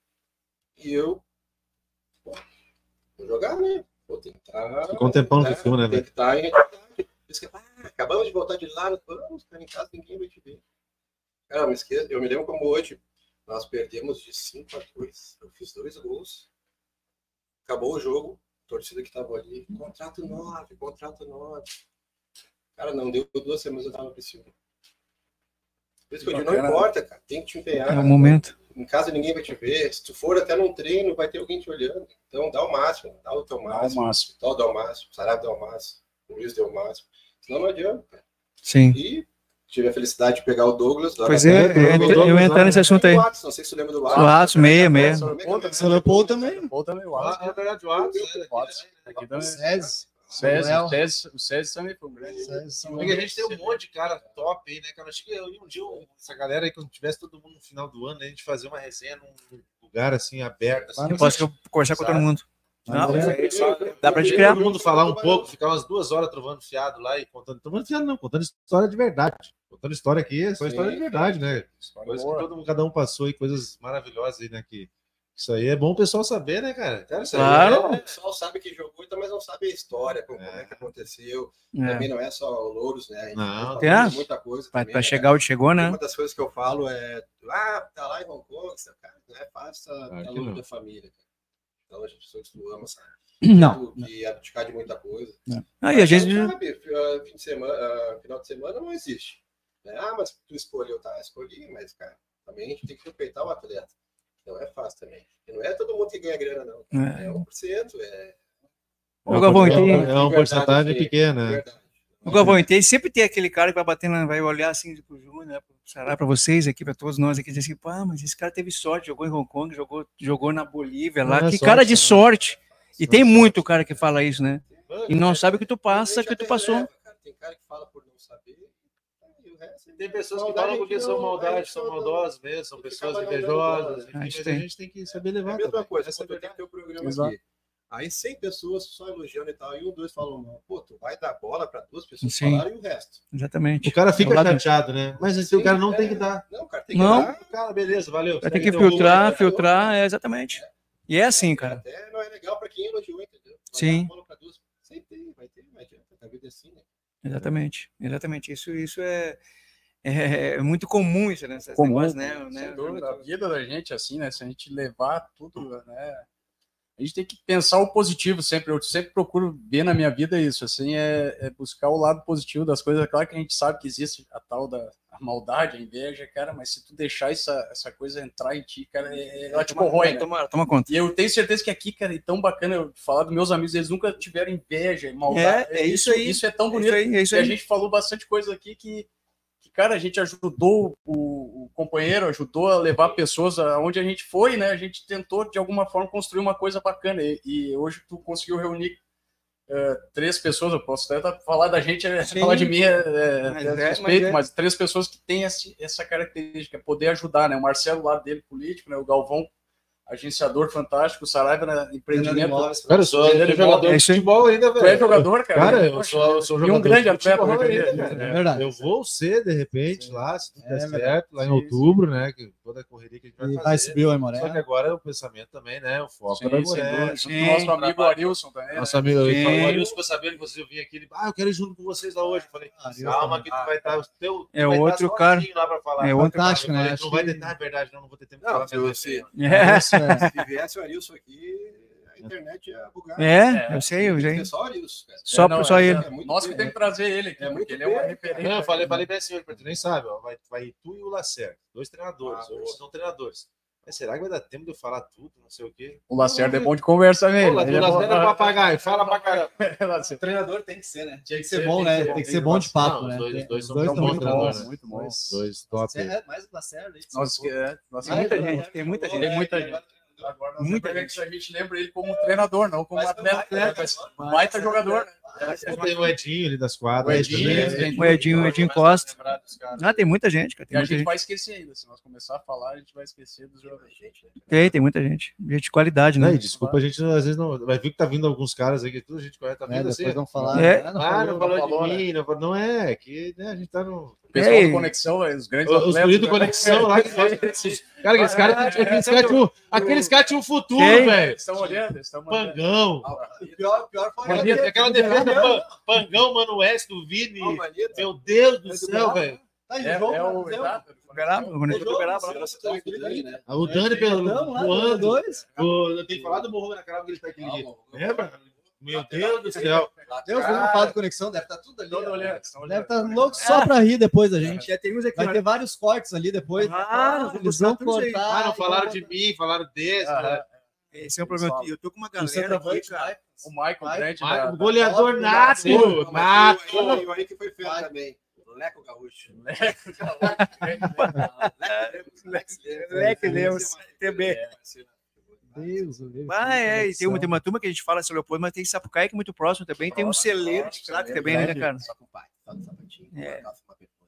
E eu, pô, vou jogar, né? Vou tentar. Ficou um tempão no Criciúma, né, velho? Tentar em atividade. Ah, acabamos de voltar de lá, vamos ficar em casa, ninguém vai te ver. Cara, eu me esqueço, eu me lembro como hoje, nós perdemos de cinco a dois. Eu fiz dois gols. Acabou o jogo, a torcida que tava ali, contrato nove, contrato nove. Cara, não deu duas semanas, eu tava no Criciúma. Por isso que eu digo, não importa, cara, tem que te empenhar. É o momento. Em casa ninguém vai te ver. Se tu for até num treino, vai ter alguém te olhando. Então dá o máximo, dá o teu máximo. Dá o máximo. Dá o dá o máximo, o Saraiva dá o máximo, o Luiz deu o máximo. Senão não adianta, cara. Sim. E tive a felicidade de pegar o Douglas. Pois é, eu ia entrar nesse assunto aí. Não sei se você lembra do Atos. O Atos, meia, meia. Você Leopoldo também. Paul também, o Ah, Atos. é verdade, o Atos. O Atos. Aqui também. César. O César, Manuel. o César, o César também foi um grande. Porque a gente tem um monte de cara top aí, né, cara? Acho que eu, um dia, eu- essa galera aí, quando tivesse todo mundo no final do ano, a gente fazer uma resenha num lugar assim, aberto. Assim, Claro. Posso que eu conversar com todo mundo. Não, André. é só- dá pra gente E criar. todo mundo falar um pouco, ficar umas duas horas trovando fiado lá e contando. Trovando fiado não, contando história de verdade. Contando história aqui, é só Sim. história de verdade, né? Coisa que todo mundo, cada um passou e coisas maravilhosas aí, né? Que isso aí é bom o pessoal saber, né, cara? Cara, isso aí Claro. O pessoal sabe que jogou, então, mas não sabe a história, como, como é que aconteceu. É. Também não é só louros, né? A gente Não. tem É. muita coisa. Pra, também, pra né? chegar onde chegou, né? Uma das coisas que eu falo é, ah, tá lá em Hong Kong, seu cara, não é fácil, tá, Claro tá que longe não. da família. Cara. Então, as pessoas que tu ama, sabe? Não. Tu que abdicar de muita coisa. Aí a gente. Não sabe, ah, fim de semana, ah, final de semana não existe. Né? Ah, mas tu escolheu, tá? Escolhi, mas, cara, também a gente tem que respeitar o atleta. Não é fácil também. E não é todo mundo que ganha grana, não. É. É um por cento, é. Ô, Galvão, é, tem- uma- é uma De porcentagem verdade, pequena. de né? verdade. O Galvão, e sempre tem aquele cara que vai bater, na, vai olhar assim pro Júnior, né, pro Sará, pra vocês aqui, pra todos nós aqui, dizer assim, pá, mas esse cara teve sorte, jogou em Hong Kong, jogou, jogou na Bolívia lá, Não é que sorte, cara de não. sorte. E tem Sorte. muito cara que fala isso, né? E não sabe o que tu passa, Tem que tu gente passou. até leva, cara. Tem cara que fala por não saber. E o resto, Tem pessoas que maldade falam porque não- são é, maldade, são não- maldosas mesmo, são tem que pessoas acabar não dando invejosas, bola, enfim, né? mas Acho a que gente tem que saber É levar a mesma também. coisa, Essa é a quando eu tenho verdade. teu programa Exato. aqui. Aí cem pessoas só elogiando e tal, e um, dois falam não. Pô, tu vai dar bola para duas pessoas Sim. falarem e o resto. Exatamente. O cara fica É o lado- chateado, né? Mas assim, o cara não é, tem que dar. Não, cara, tem que Não. dar. O cara, beleza, valeu. Vai ter segue que teu rumo, filtrar, né? filtrar, é, exatamente. E é assim, cara. Até não é legal para quem elogiou, entendeu? Vai Sim. dar bola pra duas. Sempre tem, vai ter, não adianta. A vida é assim, né? Exatamente, exatamente. Isso, isso é, é, é muito comum, isso, né? Essas Comum, negócios, né? né? Sem dúvida, a vida da gente, assim, né? Se a gente levar tudo, né? A gente tem que pensar o positivo sempre. Eu sempre procuro ver na minha vida isso, assim, é, é buscar o lado positivo das coisas. É claro que a gente sabe que existe a tal da a maldade, a inveja, cara, mas se tu deixar essa, essa coisa entrar em ti, cara, é, ela te corrói, né? Toma, toma conta. E eu tenho certeza que aqui, cara, é tão bacana eu falar dos meus amigos, eles nunca tiveram inveja e maldade. É, é isso aí. Isso é tão É bonito. isso aí, é isso E a aí. gente falou bastante coisa aqui que, que cara, a gente ajudou o, o companheiro, ajudou a levar pessoas aonde a gente foi, né? A gente tentou, de alguma forma, construir uma coisa bacana. E, e hoje tu conseguiu reunir uh, três pessoas, eu posso até falar da gente, Sim. falar de mim é, Mas é, é, suspeito, mas é. mas três pessoas que têm esse, essa característica, poder ajudar, né? O Marcelo, lá dele, político, né? O Galvão, agenciador fantástico, o Saraiva, né? Empreendimento. Cara, eu sou, eu sou jogador É de isso aí. futebol ainda, velho. Tu é jogador, cara? Cara, eu sou, eu sou E jogador um grande de atleta, futebol né, ainda, cara? cara. É verdade. Eu vou ser, de repente, lá, se tudo É der verdade. certo, lá em Sim, outubro, né? Que toda a correria que a gente vai E fazer. vai subir o Só Aimoré. que agora o pensamento também, né? O foco Sim, é da sem Aimoré. dúvida. Sim. Nosso amigo Arilson também. Nosso amigo, eu Sim. falou, Arilson, ficou sabendo que vocês eu vim aqui. Ele, ah, eu quero ir junto com vocês lá hoje. Eu falei, Arilson, calma que tu vai estar. O teu, É tu vai outro estar cara. sozinho lá pra falar. É outro Fantástico, Eu né? falei, Acho não vai que- ter, na verdade, não, não vou ter tempo de Não, falar. se, mesmo. se, É, Isso é- se viesse o Arilson aqui, a internet ia bugar. é, eu sei, eu sei. É só o Arilson, cara. Só, É, não, só é, ele. É muito Nós que bem, temos que trazer ele aqui, É muito porque ele é uma bem, referência. Não, eu falei, falei bem assim, tu nem sabe, ó, vai, vai tu e o Lacerda, dois treinadores, Ah, hoje boa. vocês são treinadores. Mas será que vai dar tempo de eu falar tudo, não sei o quê? O Lacerda é bom de conversa Pô, mesmo. o Ele é bom- Lacerda é papagaio, fala pra caramba. O treinador tem que ser, né? Tem que ser ser, bom, tem né? que ser Tem que bom. ser bom de papo, Não, né? os dois, Tem- os dois os são dois tão são bons muito treinadores, bons. né? muito bom. Dois, dois top. aí. É mais o Lacerda. aí, Nós, que é, nós Ah, Muita é, gente, tem muita gente. Tem muita gente. Agora, nós Muita muita gente. gente. A gente lembra ele como treinador, não como Mas atleta. foi baita, Mas né? baita jogador. né? Tem o Edinho ali das O quadras. Edinho, também. gente. O Edinho, o Edinho Costa. Ah, tem muita gente, cara. E Tem a muita gente gente. vai esquecer ainda. Se nós começar a falar, a gente vai esquecer dos jogadores. Tem, tem muita gente. Gente de qualidade, né? Não, e desculpa, a gente às vezes não. Vai ver que tá vindo alguns caras aí que tudo a gente conhece, tá É, vindo assim. depois vão falar. É. né? Ah, não falou, falou, de mim, não, falou- não é, que né, a gente tá no. O pessoal Ei. do Conexão, os grandes Os atletas. guridos do né? Conexão lá que gostam desses- Cara, aqueles caras aqueles caras tinham, aqueles caras tinham um futuro, Quem? velho. Estão olhando, estão olhando. Pangão. O pior, pior foi Aquela, aquela defesa do Pan- Pangão, Mano West, do Vini. Meu Deus do céu, velho. Tá em É, jogo, é o né? exato. Uberaba, o Conexão do Uberaba. O Dani pelo Vamos lá, voando. dois. O- Eu tenho que falar do Morro na cara que ele tá aqui. Lembra? Meu Deus do céu. Deus, vamos falar de conexão, deve estar tudo ali. Todo ó. olhando. Deve estar louco só pra rir depois da gente. Já tem uns aqui, Vai olha. ter vários cortes ali depois. Ah, nós vamos Eles vão postar tudo isso aí. cortar. Ah, não e falaram vão- de mim, falaram desse. Aham. Esse é o problema. Eu tô com uma O galera aqui, centroavante, cara. vai. O Michael Vai. grande Mas da- o goleador da- nato. Não, mas Nato. tem o aí- o aí que foi feio Vai. também. Leco Gaúcho. Leque Deus, T B. Deus, o Deus. Ah, é, e tem uma, Conexão. tem uma turma que a gente fala sobre Leopoldo, mas tem Sapucaí que é muito próximo também. Tem um celeiro de claque também, né, cara? Só com o pai. Só no sapatinho. É. Nossa, uma pergunta.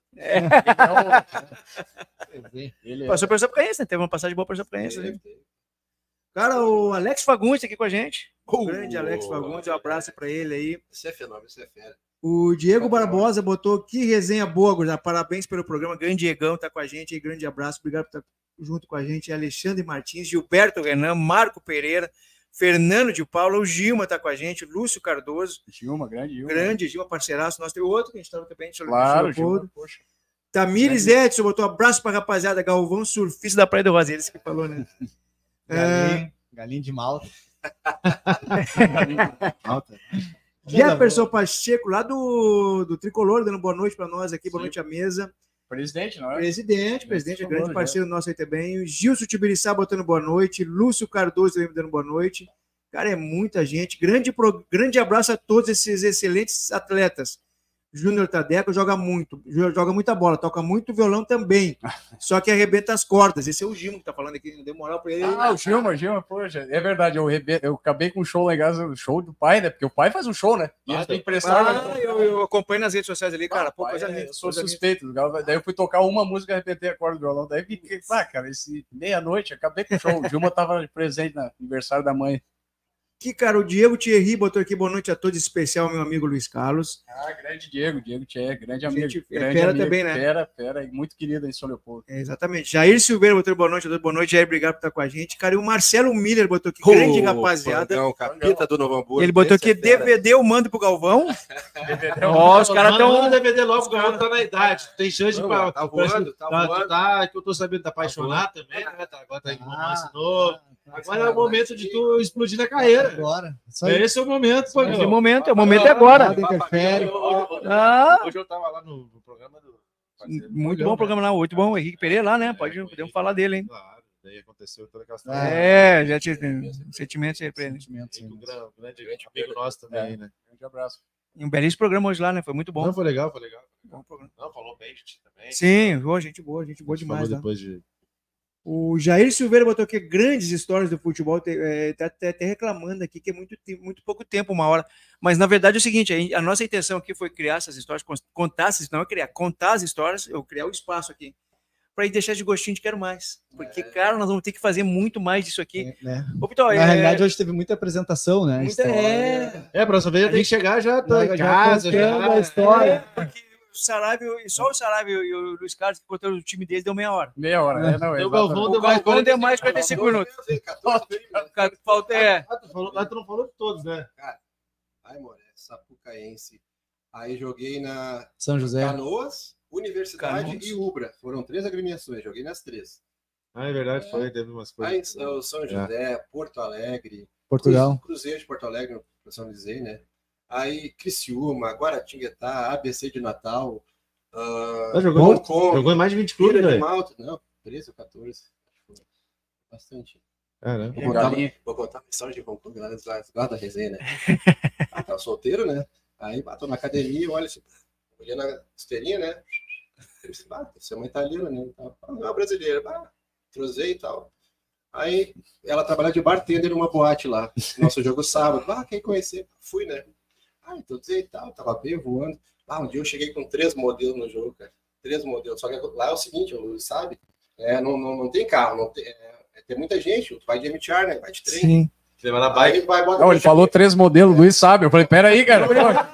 Ele é- Passou pelo Sapucaense, né? Teve uma passagem boa pelo Sapucaense, né? Teve, teve. Cara, o Alex Fagundes tá aqui com a gente. O Uh, grande Alex Fagundes, um abraço pra ele aí. Isso é fenômeno, isso é fera. O Diego Barbosa botou que resenha boa, gurizada. Parabéns pelo programa. Grande Diegão tá com a gente aí. Grande abraço. Obrigado por estar junto com a gente. Alexandre Martins, Gilberto Renan, Marco Pereira, Fernando de Paula, o Gilma tá com a gente, Lúcio Cardoso, Gilma, grande Gilma. grande Gilma, parceiraço. Nós tem outro que a gente tava também. Claro, Leopoldo. Gilma. Poxa. Tamires Edson botou abraço pra rapaziada. Galvão, surfista da Praia do Rosa. Esse que falou, né? Galinho, galinho de malta. Malta. Jefferson Pacheco, lá do, do Tricolor, dando boa noite para nós aqui, boa Sim. noite à mesa. Presidente, não é? Presidente, presidente, é Tricolor, grande parceiro nosso aí também. O Gilson Tibiriçá botando boa noite. Lúcio Cardoso também dando boa noite. Cara, é muita gente. Grande, pro- grande abraço a todos esses excelentes atletas. Júnior Tadeco joga muito, joga muita bola, toca muito violão também. Só que arrebenta as cordas. Esse é o Gimo que tá falando aqui, não deu moral pra ele. Ah, o Gilma, Gilma, poxa, é verdade, eu, rebe... eu acabei com um show lá em casa, o show do pai, né? Porque o pai faz um show, né? E a gente tem que prestar. Ah, eu, eu acompanho nas redes sociais ali, cara. Pô, Pai, coisa é, linda, eu sou coisa linda. suspeito. Daí eu fui tocar uma música, arrebentei a corda do violão. Daí fiquei, ah, cara, esse meia-noite, acabei com o show. O Gilma tava presente no aniversário da mãe. Aqui, cara, o Diego Thierry botou aqui boa noite a todos, em especial meu amigo Luiz Carlos. Ah, grande Diego, Diego Tchê, grande amigo. Gente, é grande fera amigo, também, né? Fera, fera, e muito querido em São Leopoldo. É, exatamente. Jair Silveira botou boa noite a todos, boa noite, Jair, obrigado por estar com a gente. Cara, e o Marcelo Miller botou aqui, grande Ô, rapaziada. Pangão, capita do Novo Hamburgo. Ele botou esse é aqui, fera. D V D eu mando pro Galvão. É Ó, os caras Manda estão... o D V D logo, porque o Galvão tá na idade. Tem chance de. Vamos lá, pra- tá voando, tá tá, voando. tá, que eu tô sabendo, tá apaixonado também, né? Tá, agora tá em romance novo. Agora é o momento de tu explodir na carreira. Agora. Isso aí. Esse é o momento, pô. Esse momento, é o momento é agora. Nada interfere. Ah, Hoje eu tava lá no, no programa do. parceiro. muito bom o programa lá, muito bom. O Henrique Pereira lá, né? Pode, podemos falar dele, hein? Claro, daí aconteceu toda aquela É, já tinha sentimentos aí pra ele. Sentimentos, Um sim. grande, grande amigo nosso também, aí, né? Grande abraço. Um belíssimo programa hoje lá, né? Foi muito bom. Não, foi legal, foi legal. Bom programa. Não, falou bem de ti também. Sim, boa, gente boa, gente boa demais Falou lá. depois de. O Jair Silveira botou aqui grandes histórias do futebol, te- é, tá até, até reclamando aqui que é muito, te- muito pouco tempo, uma hora. Mas na verdade é o seguinte: a, a nossa intenção aqui foi criar essas histórias, con- contar essas, não é criar, contar as histórias, eu criar o espaço aqui, para deixar de gostinho de quero mais. Porque, cara, nós vamos ter que fazer muito mais disso aqui. É, né? Ô, Vitor, Na é, realidade, hoje teve muita apresentação, né? muita, é, É, próxima vez eu tenho que chegar, já tô Já- em já casa. contando Já, a história. é, porque o Sarabia, e só o Sarabia e o Luiz Carlos que botaram o time deles deu meia hora. Meia hora, né? Não, O exatamente. Galvão O deu mais Galvão deu quarenta mais quarenta e cinco minutos. Cara, falta é. Ah, tu, falou, ah, tu não falou de todos, né? Ai, Moré, Sapucaense. Aí joguei na São José. Canoas, Universidade Canoas. e Ubra. Foram três agremiações, joguei nas três. Ah, é verdade, foi, teve umas Aí coisas. o São José, Porto Alegre, Portugal. Cruzeiro de Porto Alegre, no São José, né? Aí Criciúma, Guaratinguetá, A B C de Natal, uh, Ah, jogou, Hong Kong, jogou em mais de vinte clubes, Ilha de velho. Malta, não, treze ou quatorze. Bastante. Caramba. Vou contar, Galinha. vou contar uma história de Hong Kong lá, lá, lá da resenha, né? Ah, tava solteiro, né? Aí bato na academia, olha assim, olhei na esteirinha, né? Eu disse, ah, você é uma italiana, né? Ah, não, é brasileira. Ah, trozei e tal. Aí ela trabalha de bartender numa boate lá. Nosso jogo sábado. Ah, quem conhecer? Fui, né? Ah, então e tal, tava bem voando. Ah, um dia eu cheguei com três modelos no jogo, cara. Três modelos. Só que lá é o seguinte, sabe? É, não, não, não tem carro, não tem, é, tem muita gente. Tu vai de M T R, né? Vai de trem. Sim. Você vai na bike. Aí vai, bota Não, ele falou três modelos, Luiz sabe. Eu falei, peraí, cara.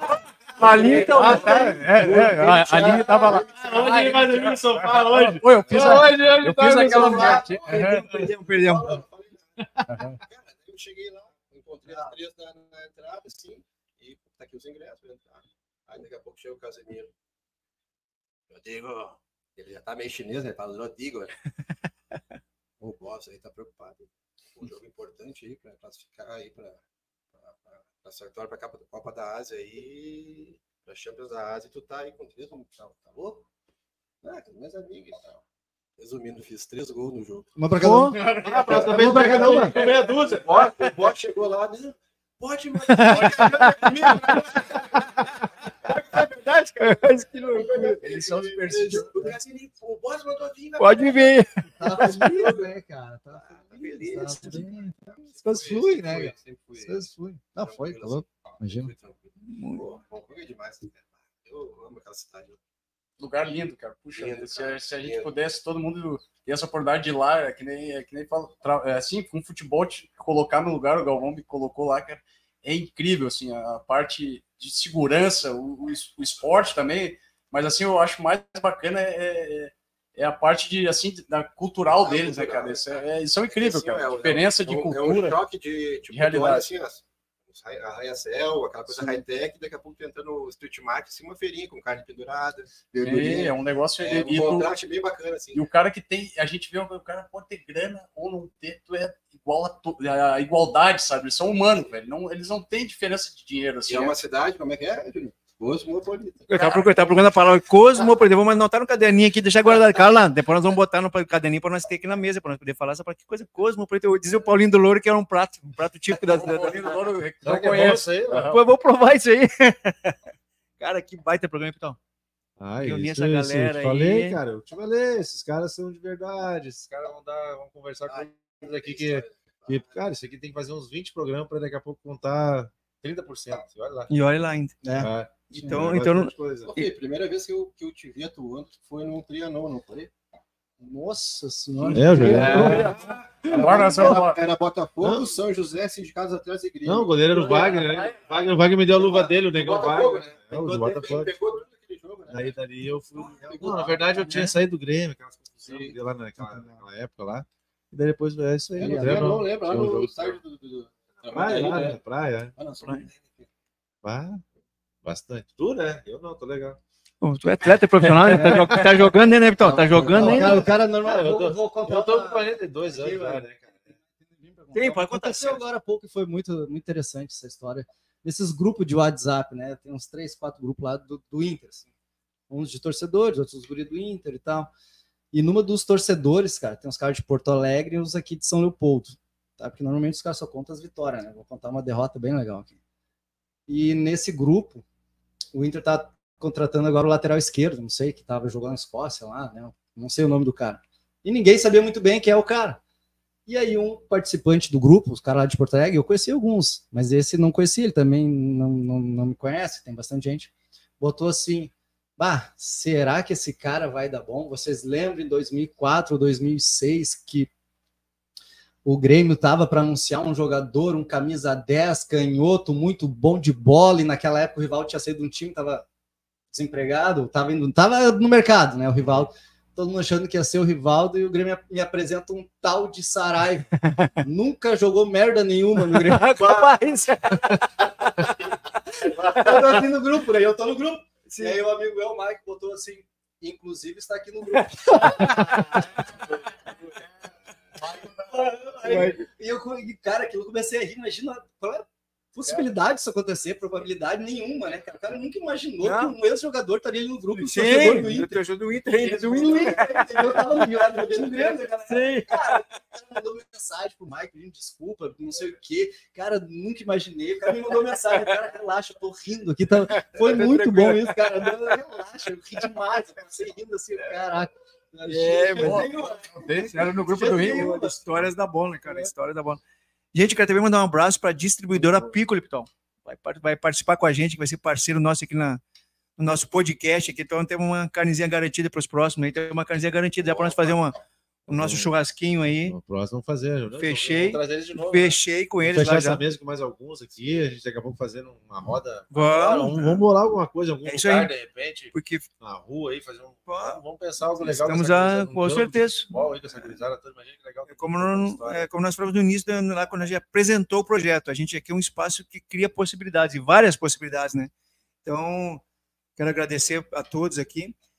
A linha então. Ah, tá. É, é, a, a linha tava lá. Hoje ele vai dormir no sofá hoje. Oi, eu fiz, a, Hoje, hoje eu tá fiz no aquela sofá. parte. Aham. Perdemos, perdemos. Não, não, falei. Cara, eu cheguei lá, encontrei as três na, na entrada, assim, e tá aqui os ingressos pra entrar. Aí daqui a pouco chega o Casemiro. Eu digo, Ele já tá meio chinês, né? Fala Rodrigo. O boss aí tá preocupado. Um jogo importante aí para classificar aí para classificatório para a Copa da Ásia aí, para Champions da Ásia, tu tá aí com três, tá, tá louco? Ah, com meus amigos e tal. Resumindo, fiz três gols no jogo. Uma pra cada um. Ah, próxima vez pra cada uma. Meia dúzia. O bot chegou lá, né? Pode, mano. Pode comigo, É verdade, cara. Mas que loucura. eles são supersticiosos. O boss mandou vir. Pode vir. Tá feliz, né, cara? Tá feliz. Tá tudo bem. As coisas fluem, né, cara? As coisas fluem. Não, foi, tá louco. Imagina. Foi demais. Eu amo aquela cidade. Lugar lindo, cara. Puxa, Lindo, se, cara. se a gente Lindo. pudesse, todo mundo ter essa oportunidade de ir lá, é que nem, é que nem fala, tra- é assim, com futebol, te colocar no lugar, o Galvão me colocou lá, cara, é incrível, assim, a, a parte de segurança, o, o, es- o esporte também, mas assim, eu acho mais bacana é, é, é a parte de, assim, da cultural deles, né, cara, isso é, é, isso é incrível, Assim, cara, é a um- diferença é de um- cultura. É um choque de, tipo, de realidade. tu olha assim, ó, os arranha- arranha-céu, aquela coisa high-tech, daqui a pouco tentando o street market, assim, uma feirinha com carne pendurada, É, verdurinha. é um negócio, É e, um e tu- contraste bem bacana, assim. e o cara que tem, a gente vê, o cara pode ter grana ou não ter, tu é igual a, to- a igualdade, sabe? Eles são humanos, velho. Não, eles não têm diferença de dinheiro, assim. E é uma cidade, como é que é, Juninho? Cosmopolita. Eu tava procurando, eu tava procurando a palavra cosmopolita. Vamos anotar no caderninho aqui, deixar guardado. Carla, depois nós vamos botar no caderninho para nós ter aqui na mesa, para nós poder falar essa para que coisa cosmopolita. Eu dizia o Paulinho do Louro que era um prato, um prato típico da O Paulinho do Louro Será não que é bom conhece. isso aí? Aham. Pô, eu vou provar isso aí. Cara, que baita programa, então. Ah, Reunir isso, essa isso, galera eu te falei, aí. cara, eu te falei, esses caras são de verdade, esses caras vão dar, vão conversar com eles aqui que, que, cara, isso aqui tem que fazer uns vinte programas para daqui a pouco contar trinta por cento, olha lá. E olha lá ainda. É. Ah, Então, é então bastante coisa. Ô, Fih, primeira vez que eu, que eu te vi atuando foi no Trianon, não foi? Nossa senhora. É, eu joguei. Agora nós vamos lá. Era Botafogo, Não. São José, Sindicatos Atletas e Grêmio. Não, o goleiro era o Wagner, né? O Wagner, o Wagner me deu a luva dele, o negão Botafogo, Wagner. né? É, o de Pegou- Botafogo. Ele pegou tudo aquele jogo, né? Daí dali eu fui. Não, na verdade eu tinha saído do Grêmio, aquelas confusões que deu lá naquela, naquela época lá. E daí depois é isso aí. É, no no Trianon. Trianon, lembra? Lá Tinha um no jogo. estádio do... do, do Praia, lá, né? né? Praia. Ah, não, só- Bah, bastante. Tu, né? Eu não, tô legal. Pô, tu é atleta profissional, né? Tá, jo- tá jogando, né, né, Vitão? Tá jogando Não, ainda? cara, o cara normal. Ah, eu vou, tô- vou contar Eu tô uma- com quarenta e dois anos já, né, cara? Tem, pode contar. Aconteceu agora há pouco e foi muito, muito interessante essa história. Nesses grupos de WhatsApp, né? Tem uns três, quatro grupos lá do, do Inter. Assim. Uns de torcedores, outros dos guris do Inter e tal. E numa dos torcedores, cara, tem uns caras de Porto Alegre e uns aqui de São Leopoldo. Tá? Porque normalmente os caras só contam as vitórias, né? Vou contar uma derrota bem legal aqui. E nesse grupo, o Inter tá contratando agora o lateral esquerdo, não sei, que tava jogando na Escócia lá, né? Não sei o nome do cara. E ninguém sabia muito bem quem é o cara. E aí um participante do grupo, os caras lá de Porto Alegre, eu conheci alguns, mas esse não conhecia, ele também não, não, não me conhece, tem bastante gente, botou assim, bah, será que esse cara vai dar bom? Vocês lembram em dois mil e quatro ou dois mil e seis que o Grêmio tava para anunciar um jogador, um camisa dez, canhoto, muito bom de bola, e naquela época o Rivaldo tinha saído de um time, tava desempregado, tava, indo, tava no mercado, né, o Rivaldo. Todo mundo achando que ia ser o Rivaldo e o Grêmio me apresenta um tal de Saraiva. Nunca jogou merda nenhuma no Grêmio. Rapaz, Eu tô aqui no grupo, né? Eu tô no grupo. E aí o amigo meu, o Mike, botou assim, inclusive está aqui no grupo. Aí, e eu, cara, aquilo eu comecei a rir, imagina qual é a possibilidade disso acontecer, probabilidade nenhuma, né, cara? O cara nunca imaginou Não. que um ex-jogador estaria ali no grupo, um sim, torcedor do Inter. do do Inter, ainda, do Do Inter. Inter, eu tava no Grêmio, no Grêmio, né, cara? Sim. Cara, o cara mandou mensagem pro Mike pedindo desculpa, não sei o quê. Cara, nunca imaginei. O cara me mandou mensagem, cara, relaxa, eu tô rindo aqui. Tá... Foi muito bom isso, cara. Não, relaxa, eu ri demais. Eu comecei rindo assim, caraca. É, mas... Era no grupo do Rio. Histórias da bola, cara. História da bola. Gente, quero também mandar um abraço para a distribuidora Piccoli, Pitão. Vai, vai participar com a gente, que vai ser parceiro nosso aqui na, no nosso podcast. Aqui, então temos uma carnezinha garantida para os próximos. Aí tem uma carnezinha garantida já para nós fazer uma, o nosso churrasquinho aí. No próximo vamos fazer. né? Fechei. Vamos trazer eles de novo. Fechei com Vamos eles fechar lá essa já. mesa com mais alguns aqui. A gente daqui a pouco fazendo uma roda. Vamos. Vamos, vamos bolar alguma coisa, algum É isso lugar, aí. de repente, Porque na rua aí, fazer um. Vamos, vamos pensar algo legal. estamos com essa a, gurizada, um com campo de certeza. futebol aí, com essa gurizada toda, imagina que legal. É como, não, é como nós falamos no início, da- lá quando a gente apresentou o projeto, a gente aqui é um espaço que cria possibilidades, e várias possibilidades, né? Então, quero agradecer a todos aqui.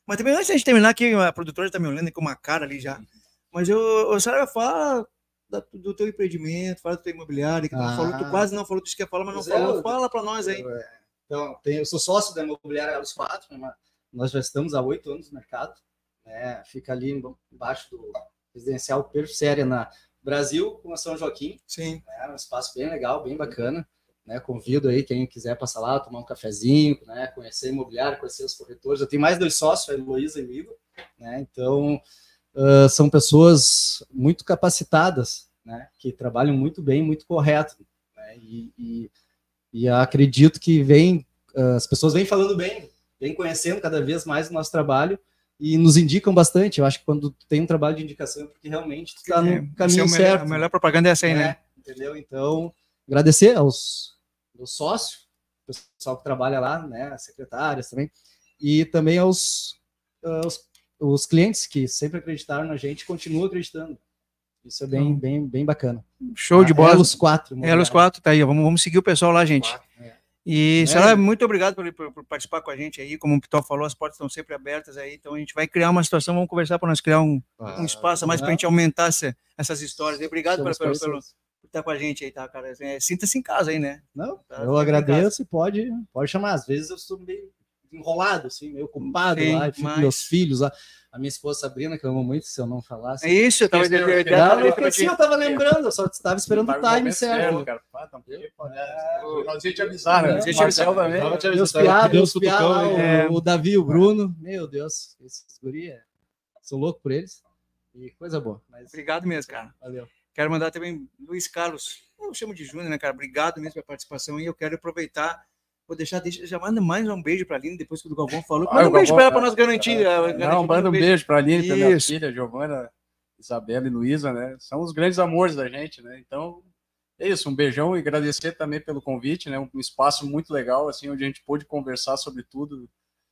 Mas também antes de a gente terminar aqui, a produtora está me olhando com uma cara ali já. Mas eu, o Saraiva, fala da, do teu empreendimento, fala do teu imobiliário, que tu, Ah. falou, tu quase não falou, tu quer falar, mas não Pois é, falou. eu- Fala para nós aí. Eu, é, então, tem- eu sou sócio da imobiliária Elos quatro, né, mas nós já estamos há oito anos no mercado, né, fica ali embaixo do residencial Perféria na Brasil, com a São Joaquim, Sim. né, um espaço bem legal, bem bacana, né, convido aí quem quiser passar lá, tomar um cafezinho, né, conhecer a imobiliária, conhecer os corretores. Eu tenho mais dois sócios, a Heloísa e o Igor, né, então uh, são pessoas muito capacitadas, né, que trabalham muito bem, muito correto, né, e, e, e acredito que vem, uh, as pessoas vêm falando bem, vêm conhecendo cada vez mais o nosso trabalho e nos indicam bastante. Eu acho que quando tu tem um trabalho de indicação é porque realmente tu está no É, caminho esse é o melhor- certo. A melhor propaganda é essa aí, né? né? Entendeu? Então, agradecer aos, aos sócios, o pessoal que trabalha lá, né, as secretárias também, e também aos, aos os clientes que sempre acreditaram na gente e continuam acreditando. Isso é bem, Hum. bem, bem bacana. Show de bola. Elos quatro. Elos quatro, tá aí. ó. Vamos, vamos seguir o pessoal lá, gente. É. E, É. Saraiva, muito obrigado por, por- por participar com a gente aí. Como o Pitol falou, as portas estão sempre abertas aí. Então, a gente vai criar uma situação, vamos conversar para nós criar um, Ah, um espaço a mais tá. para a gente aumentar essa- essas histórias. E obrigado pelo, Estamos pelo, pelo, parecidos. por estar com a gente aí, tá, cara? É, sinta-se em casa aí, né? Não, Tá, eu fica em agradeço e pode, pode chamar. Às vezes eu sou meio enrolado, assim, meio ocupado Sim, lá, fico com mas- meus filhos lá. A minha esposa Sabrina, que eu amo muito, se eu não falasse. É isso, eu tava Esqueceu, eu- eu- esqueceu. eu- Não, eu- eu esqueci, eu tava lembrando, eu só estava esperando o time certo. Cara. Ah, tá um pouquinho, né? Nós ia te avisar, né? Nós ia te Marcelo avisar. também. Tava te Meus avisando, piados, deu meus os cutucão piados, aí. o, É. o Davi e o Bruno, meu Deus, esses guri, é- sou louco por eles. E coisa boa. Mas Obrigado mesmo, cara. valeu. Quero mandar também Luiz Carlos, eu chamo de Júnior, né, cara? Obrigado mesmo pela participação e eu quero aproveitar, vou deixar, deixa, já manda mais um beijo pra Aline, depois que o Galvão falou. Ah, Manda o um beijo Galvão- pra ela, pra nós garantir. a- garantir Não, manda um beijo para a Aline, para minha Isso. filha, Giovana, Isabela e Luísa, né? São os grandes amores da gente, né? Então, é isso, um beijão e agradecer também pelo convite, né? Um espaço muito legal, assim, onde a gente pôde conversar sobre tudo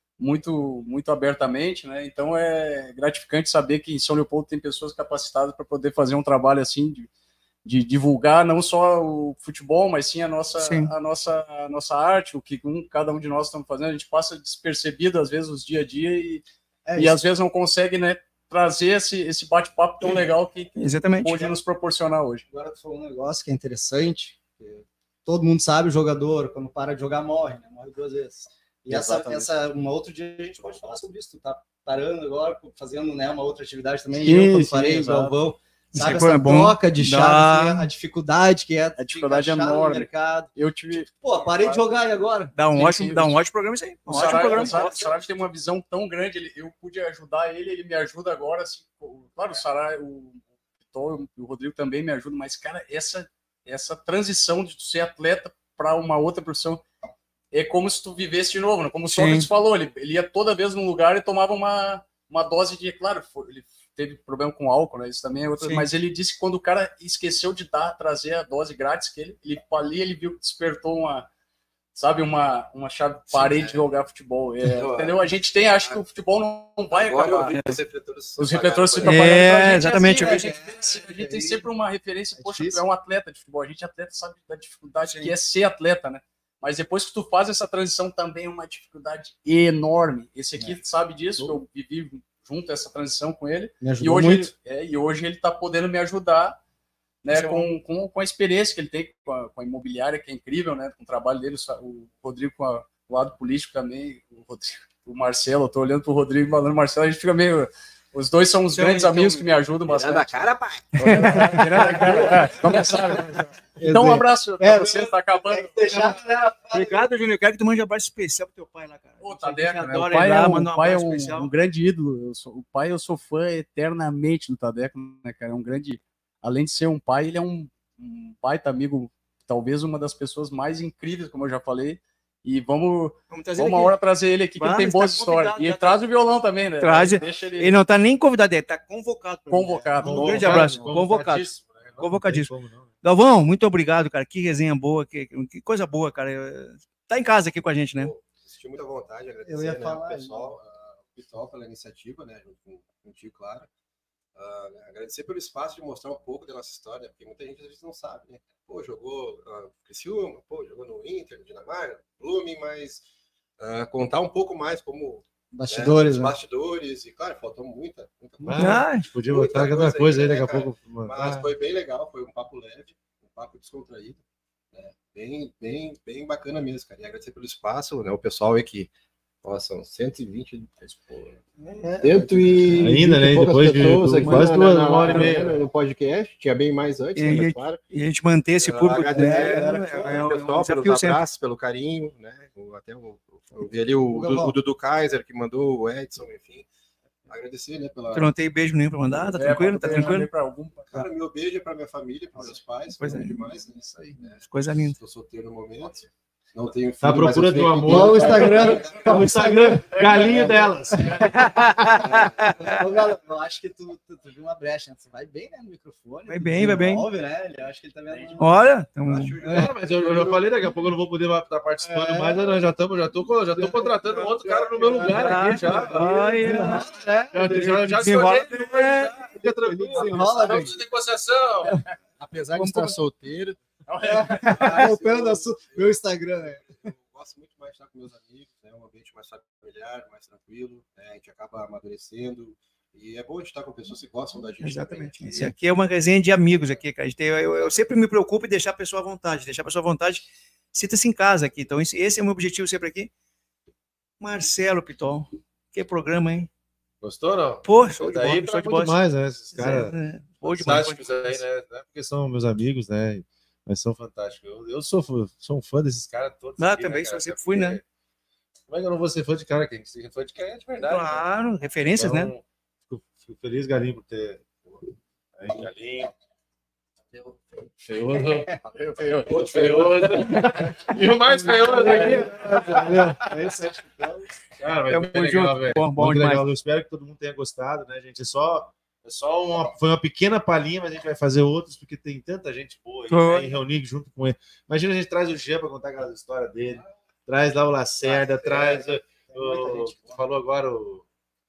muito, muito abertamente, né? Então, é gratificante saber que em São Leopoldo tem pessoas capacitadas para poder fazer um trabalho assim de, de divulgar não só o futebol, mas sim a nossa, Sim. a nossa, a nossa arte, o que um, cada um de nós estamos fazendo. A gente passa despercebido às vezes os dia a dia e, É e isso. às vezes não consegue, né, trazer esse, esse bate-papo tão legal que, que Exatamente. pôde nos proporcionar hoje. Agora tu falou um negócio que é interessante. Que todo mundo sabe, o jogador, quando para de jogar, morre, né? Morre duas vezes. E essa, Exatamente. essa, uma outro dia a gente pode falar sobre isso. Tu tá parando agora, fazendo, né, uma outra atividade também. Sim, eu, quando sim, parei, o exato. Galvão. Isso Sabe, aí, pô, é essa bom. troca de chave, Dá- assim, a dificuldade que é. A dificuldade é encaixar no enorme. mercado. Eu tive. Pô, parei de jogar e agora? Dá um, Sim, ótimo, sim, dá um isso. ótimo programa isso aí. Um O ótimo Saraiva, programa. o Saraiva- o Saraiva tem uma visão tão grande, ele, eu pude ajudar ele, ele me ajuda agora. Assim, o- claro, o Saraiva, o Pitol e o Rodrigo também me ajudam, mas, cara, essa, essa transição de tu ser atleta para uma outra profissão é como se tu vivesse de novo, né? Como o Sim. Sócrates falou, ele, ele ia toda vez num lugar e tomava uma, uma dose de. Claro, foi- ele teve problema com álcool, né? Isso também é outra. Sim. Mas ele disse que quando o cara esqueceu de dar, trazer a dose grátis, que ele, ele ali ele viu que despertou uma. Sabe, uma, uma chave, parei de jogar futebol. É, Eu, entendeu? A gente tem, acho que o futebol não, não vai Agora eu acabar. vi que os refletores Os refletores se apagaram, propagando É, pra gente, exatamente. assim, né? a, gente, a gente tem sempre uma referência, É poxa, tu difícil. é um atleta de futebol, a gente atleta sabe da dificuldade Sim. que é ser atleta, né? Mas depois que tu faz essa transição também é uma dificuldade enorme. Esse aqui sabe disso, que eu vivi junto essa transição com ele. Me E ajudou hoje, muito. ele, é, e hoje ele tá podendo me ajudar, né, Isso é com, com, com a experiência que ele tem com a, com a imobiliária, que é incrível, né, com o trabalho dele, o Rodrigo com a, o lado político também, o, Rodrigo, o Marcelo, eu tô olhando pro Rodrigo e falando Marcelo, a gente fica meio... Os dois são os Então, grandes então, amigos que me ajudam Virando a bastante. cara, pai. Começaram. Então, um abraço pra É, você, tá acabando. Deixar, né? Obrigado, Júnior. Eu quero que tu mande um abraço especial pro teu pai lá, cara. Ô, A gente Tadeca, né? adora O pai ir lá, é, um, mandar o pai é abraço um, especial. um grande ídolo. Eu sou, o pai eu sou fã eternamente do Tadeca, né, cara? É um grande... Além de ser um pai, ele é um, um baita amigo, talvez uma das pessoas mais incríveis, como eu já falei. E vamos, Vamos trazer vamos ele uma aqui. hora trazer ele aqui, que ele Vamos, tem está boas histórias. convidado, E já ele traz o violão também, né? Traz. Deixa ele... Ele não tá nem convidado, ele tá convocado. pra mim. Convocado. Um grande Convocado. abraço. Convocado. Convocadíssimo, né? Não Convocadíssimo. tem como não, né? Galvão, muito obrigado, cara. Que resenha boa, que, que coisa boa, cara. Eu- Tá em casa aqui com a gente, né? Senti muita vontade de agradecer, Eu ia né, falar, o pessoal, ah, o pessoal pela iniciativa, né, junto com contigo, claro. Ah, né, agradecer pelo espaço de mostrar um pouco da nossa história, porque muita gente às vezes não sabe, né? Pô, jogou uh, Criciúma, pô, jogou no Inter, no Dinamarca, no Blooming, mas uh, contar um pouco mais como Bastidores, né? né? Bastidores, e claro, faltou muita, muita coisa. Ah, a gente podia Muita botar cada coisa aí né, daqui a cara? pouco. Mas foi bem legal, foi um papo leve, um papo descontraído. Né? Bem, bem, bem bacana mesmo, cara. E agradecer pelo espaço, né? O pessoal aí que, nossa, são cento e vinte, cento e Ainda, né? Depois de pessoas aqui quase na, duas na, uma hora e na- meia. no podcast, tinha bem mais antes, E né? a Mas gente- claro. E a gente manter esse público, Agradecer, né, galera, é, é, o um pessoal desafio pelos sempre. abraços, pelo carinho, né? O- Até o, eu vi ali o, O Du- Galvão. o Dudu Kaiser que mandou, o Edson, enfim. Agradecer, né? Pela... Tu não tem beijo nenhum pra mandar? Tá É, tranquilo? mas Tá eu tranquilo? mandei pra algum. Cara, meu beijo é para minha família, para meus pais, Pois foi é. demais, né? Isso aí, né? Coisa linda. Estou solteiro no momento, não tenho filho, Tá à procura mas eu do sei que- amor. Igual o Instagram. O Instagram, galinho delas. Ô, Galo, eu acho que tu, tu, tu viu uma brecha, né? Você vai bem, né, no microfone. Vai tu bem, vai bem. desenvolve, né? Ele- Eu acho que ele tá vendo. Olha, então, É, mas eu, eu já falei, daqui a pouco eu não vou poder estar participando É. mais, nós já estamos, já tô, já tô contratando um outro cara no meu lugar aqui já. Olha. Já, já, já Desenrola. escolhi, já, fica tranquilo. Desenrola, velho. Estamos em negociação. Apesar de Vamos estar com- solteiro, Voltando ao su- meu Instagram, né? eu gosto muito mais de estar com meus amigos, né? Um ambiente mais familiar, mais tranquilo, né? A gente acaba amadurecendo e é bom a gente estar com pessoas que gostam da gente. Exatamente. também, Esse né? aqui é uma resenha de amigos aqui, cara. A gente tem- Eu, eu sempre me preocupo em deixar a pessoa à vontade, deixar a pessoa à vontade. Sinta-se em casa aqui. Então, esse, esse é o meu objetivo sempre aqui. Marcelo Pitol. Que programa, hein? Gostou, não? Pô, show de Daí bola, pra show de muito bola. mais, né? Esses caras É, é. Show de bola. fantásticos aí, né? Não é porque são meus amigos, né? Mas são fantásticos. Eu, eu sou, fã- sou um fã desses caras todos. Ah, aqui, também, né, cara? sempre fui, né? Como é que eu não vou ser fã de cara? Quem seja fã de quem é de verdade. né? Claro, referências, né? Então, Fico, fico feliz, Galinho, por ter. Aí, Galinho. Feioso. Outro feioso. E o mais feioso aqui. É isso aí. Cara, mas Tamo muito legal, junto. velho. Bom, bom Muito demais. legal. Eu espero que todo mundo tenha gostado, né, gente? É só, é só uma, foi uma pequena palhinha, mas a gente vai fazer outros, porque tem tanta gente boa aí, Foi. né, e reunir junto com ele. Imagina a gente traz o Jean para contar aquela história dele, traz lá o Lacerda, traz. O, o- falou agora o.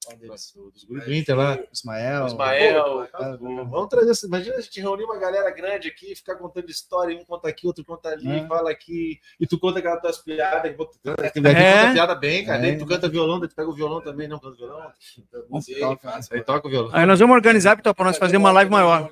o dos grupos do Inter lá. Ismael. O Ismael. Pô, o- vamos trazer. essa- Imagina a gente reunir uma galera grande aqui, ficar contando história, um conta aqui, outro conta ali, É. fala aqui, e tu conta aquelas tuas piadas, que tu canta, que É. conta piada bem, cara. É. Daí tu canta violão, daí tu pega o violão também, não canta violão. Sim, fácil, Aí toca o violão. Aí nós vamos organizar, Pitol, para nós fazer uma live maior.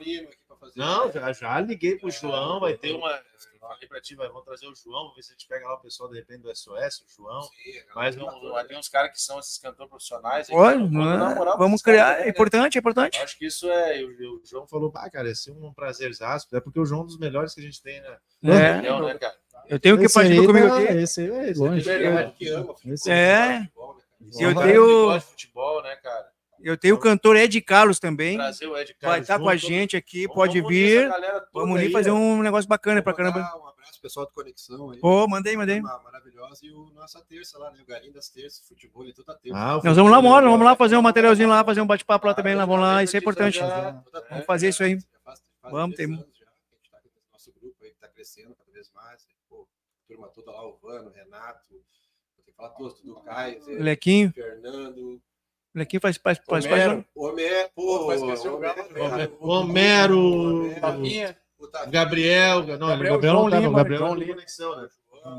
Não, já, já liguei pro João, vai ter uma. Falei pra ti, vai, vamos trazer o João, vamos ver se a gente pega lá o pessoal de repente do S O S, o João. Mas um, ali uns caras que são esses cantores profissionais. aí, Olha, vamos dar uma moral pra vamos esses caras criar. também, É né? importante, é importante. Acho que isso é. O, o João falou, ah, cara, esse é um prazerzaço, é porque o João é um dos melhores que a gente tem, né? É. Reunião, né, cara? Eu tenho que Esse participar aí comigo tá- aqui. Esse aí é longe. verdade. que ama Esse É. futebol, né, cara? Eu Um cara tenho- que gosta de futebol, né, cara? Eu tenho o cantor Ed Carlos também. Trazer o Ed Vai Carlos estar com a junto. gente aqui, Vamos- pode vamos unir essa vir. galera toda Vamos unir aí, fazer ó. um negócio bacana pra Mandar caramba. Um abraço pro pessoal do Conexão aí. Ô, mandei, mandei. Uma maravilhosa e o nossa terça lá, né? O Galinho das terças, futebol e toda terça. Ah, o Nós vamos lá, futebol, uma hora, vamos lá né? fazer um materialzinho lá, fazer um bate-papo lá também, lá, vamos lá, isso é importante. Já- Vamos fazer isso aí. já faz- faz Vamos, três tem- anos já que a gente tá com esse nosso grupo aí que tá crescendo cada vez mais. Pô, a turma toda lá, o Vano, Renato, vou ter que falar todos, do Caio, Lequinho, Fernando, Lequinho faz, faz, faz, faz Homero, Homero, pô, Vai esquecer o Homero, Galo, Homero, Homero, Tavinha. o Tavinho, Gabriel, não, Gabriel, Gabriel, Gabriel João não tava, Lima, o Gabriel João não Lima. conexão, né?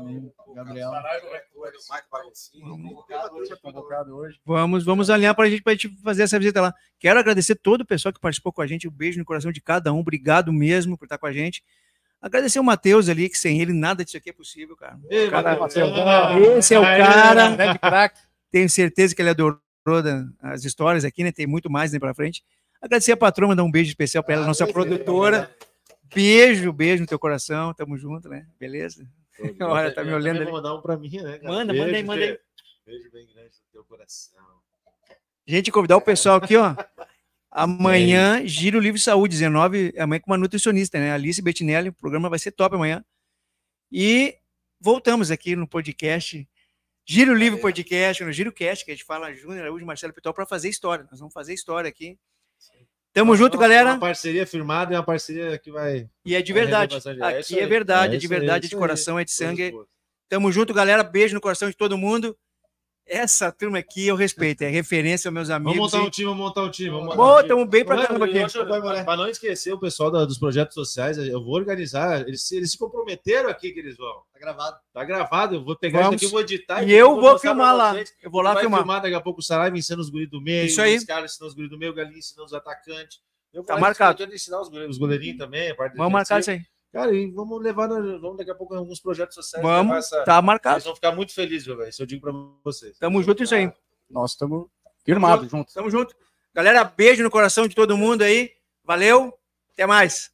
o Gabriel. Carlos, o Mike Baguncinho, Convocado hoje. Vamos, vamos alinhar para a gente, pra gente fazer essa visita lá. Quero agradecer todo o pessoal que participou com a gente. Um beijo no coração de cada um. Obrigado mesmo por estar com a gente. Agradecer o Matheus ali, que sem ele nada disso aqui é possível, cara. Ei, Cara, Matheus. esse é o Aí, cara. Red Crack. Tenho certeza que ele adorou da- as histórias aqui, né? Tem muito mais né, para frente. Agradecer a patroa, mandar um beijo especial para ela, nossa produtora. Beijo, beijo no teu coração. Tamo junto, né? Beleza? Olha, tá me Eu olhando também ali. Vou mandar um pra mim, né? cara? Manda, Beijo, manda aí, manda Fê. aí. Beijo bem grande no teu coração. Gente, convidar o pessoal aqui, ó. Amanhã, Giro Livre Saúde, dezenove, amanhã com uma nutricionista, né? Alice Bettinelli, o programa vai ser top amanhã. E voltamos aqui no podcast, Giro Livre Podcast, no GiroCast, que a gente fala Júnior Araújo e Marcelo Pitol, para fazer história. Nós vamos fazer história aqui. Tamo junto, Uma- galera. Uma parceria firmada e uma parceria que vai. E é de vai verdade. render bastante. É isso Aqui é aí. verdade, é É de isso aí, verdade, isso de aí. coração, é de sangue. Coisa boa. Tamo junto, galera. Beijo no coração de todo mundo. Essa turma aqui eu respeito, é referência aos meus amigos. Vamos montar e... um time, vamos montar um time. Vamos Bom, estamos bem pra caramba aqui. Para não esquecer o pessoal da, dos projetos sociais, eu vou organizar. Eles, eles se comprometeram aqui que eles vão. Tá gravado. Tá gravado, eu vou pegar Vamos. isso aqui, vou editar. E eu vou filmar lá. Eu vou lá vai filmar. filmar daqui a pouco o Saraiva ensinando os guris do meio. Isso aí. Os caras ensinando os guris do meio, o Galinho ensinando os atacantes. Eu Tá vou marcado. ensinar os, goleiros, os goleirinhos também. A parte Vamos marcar isso aí. Cara, e vamos levar, vamos daqui a pouco alguns projetos sociais. Vamos, essa... tá marcado. Eles vão ficar muito felizes, velho. Isso eu digo pra vocês. Tamo junto isso aí. Nós estamos firmados juntos. Tamo junto. Galera, beijo no coração de todo mundo aí. Valeu. Até mais.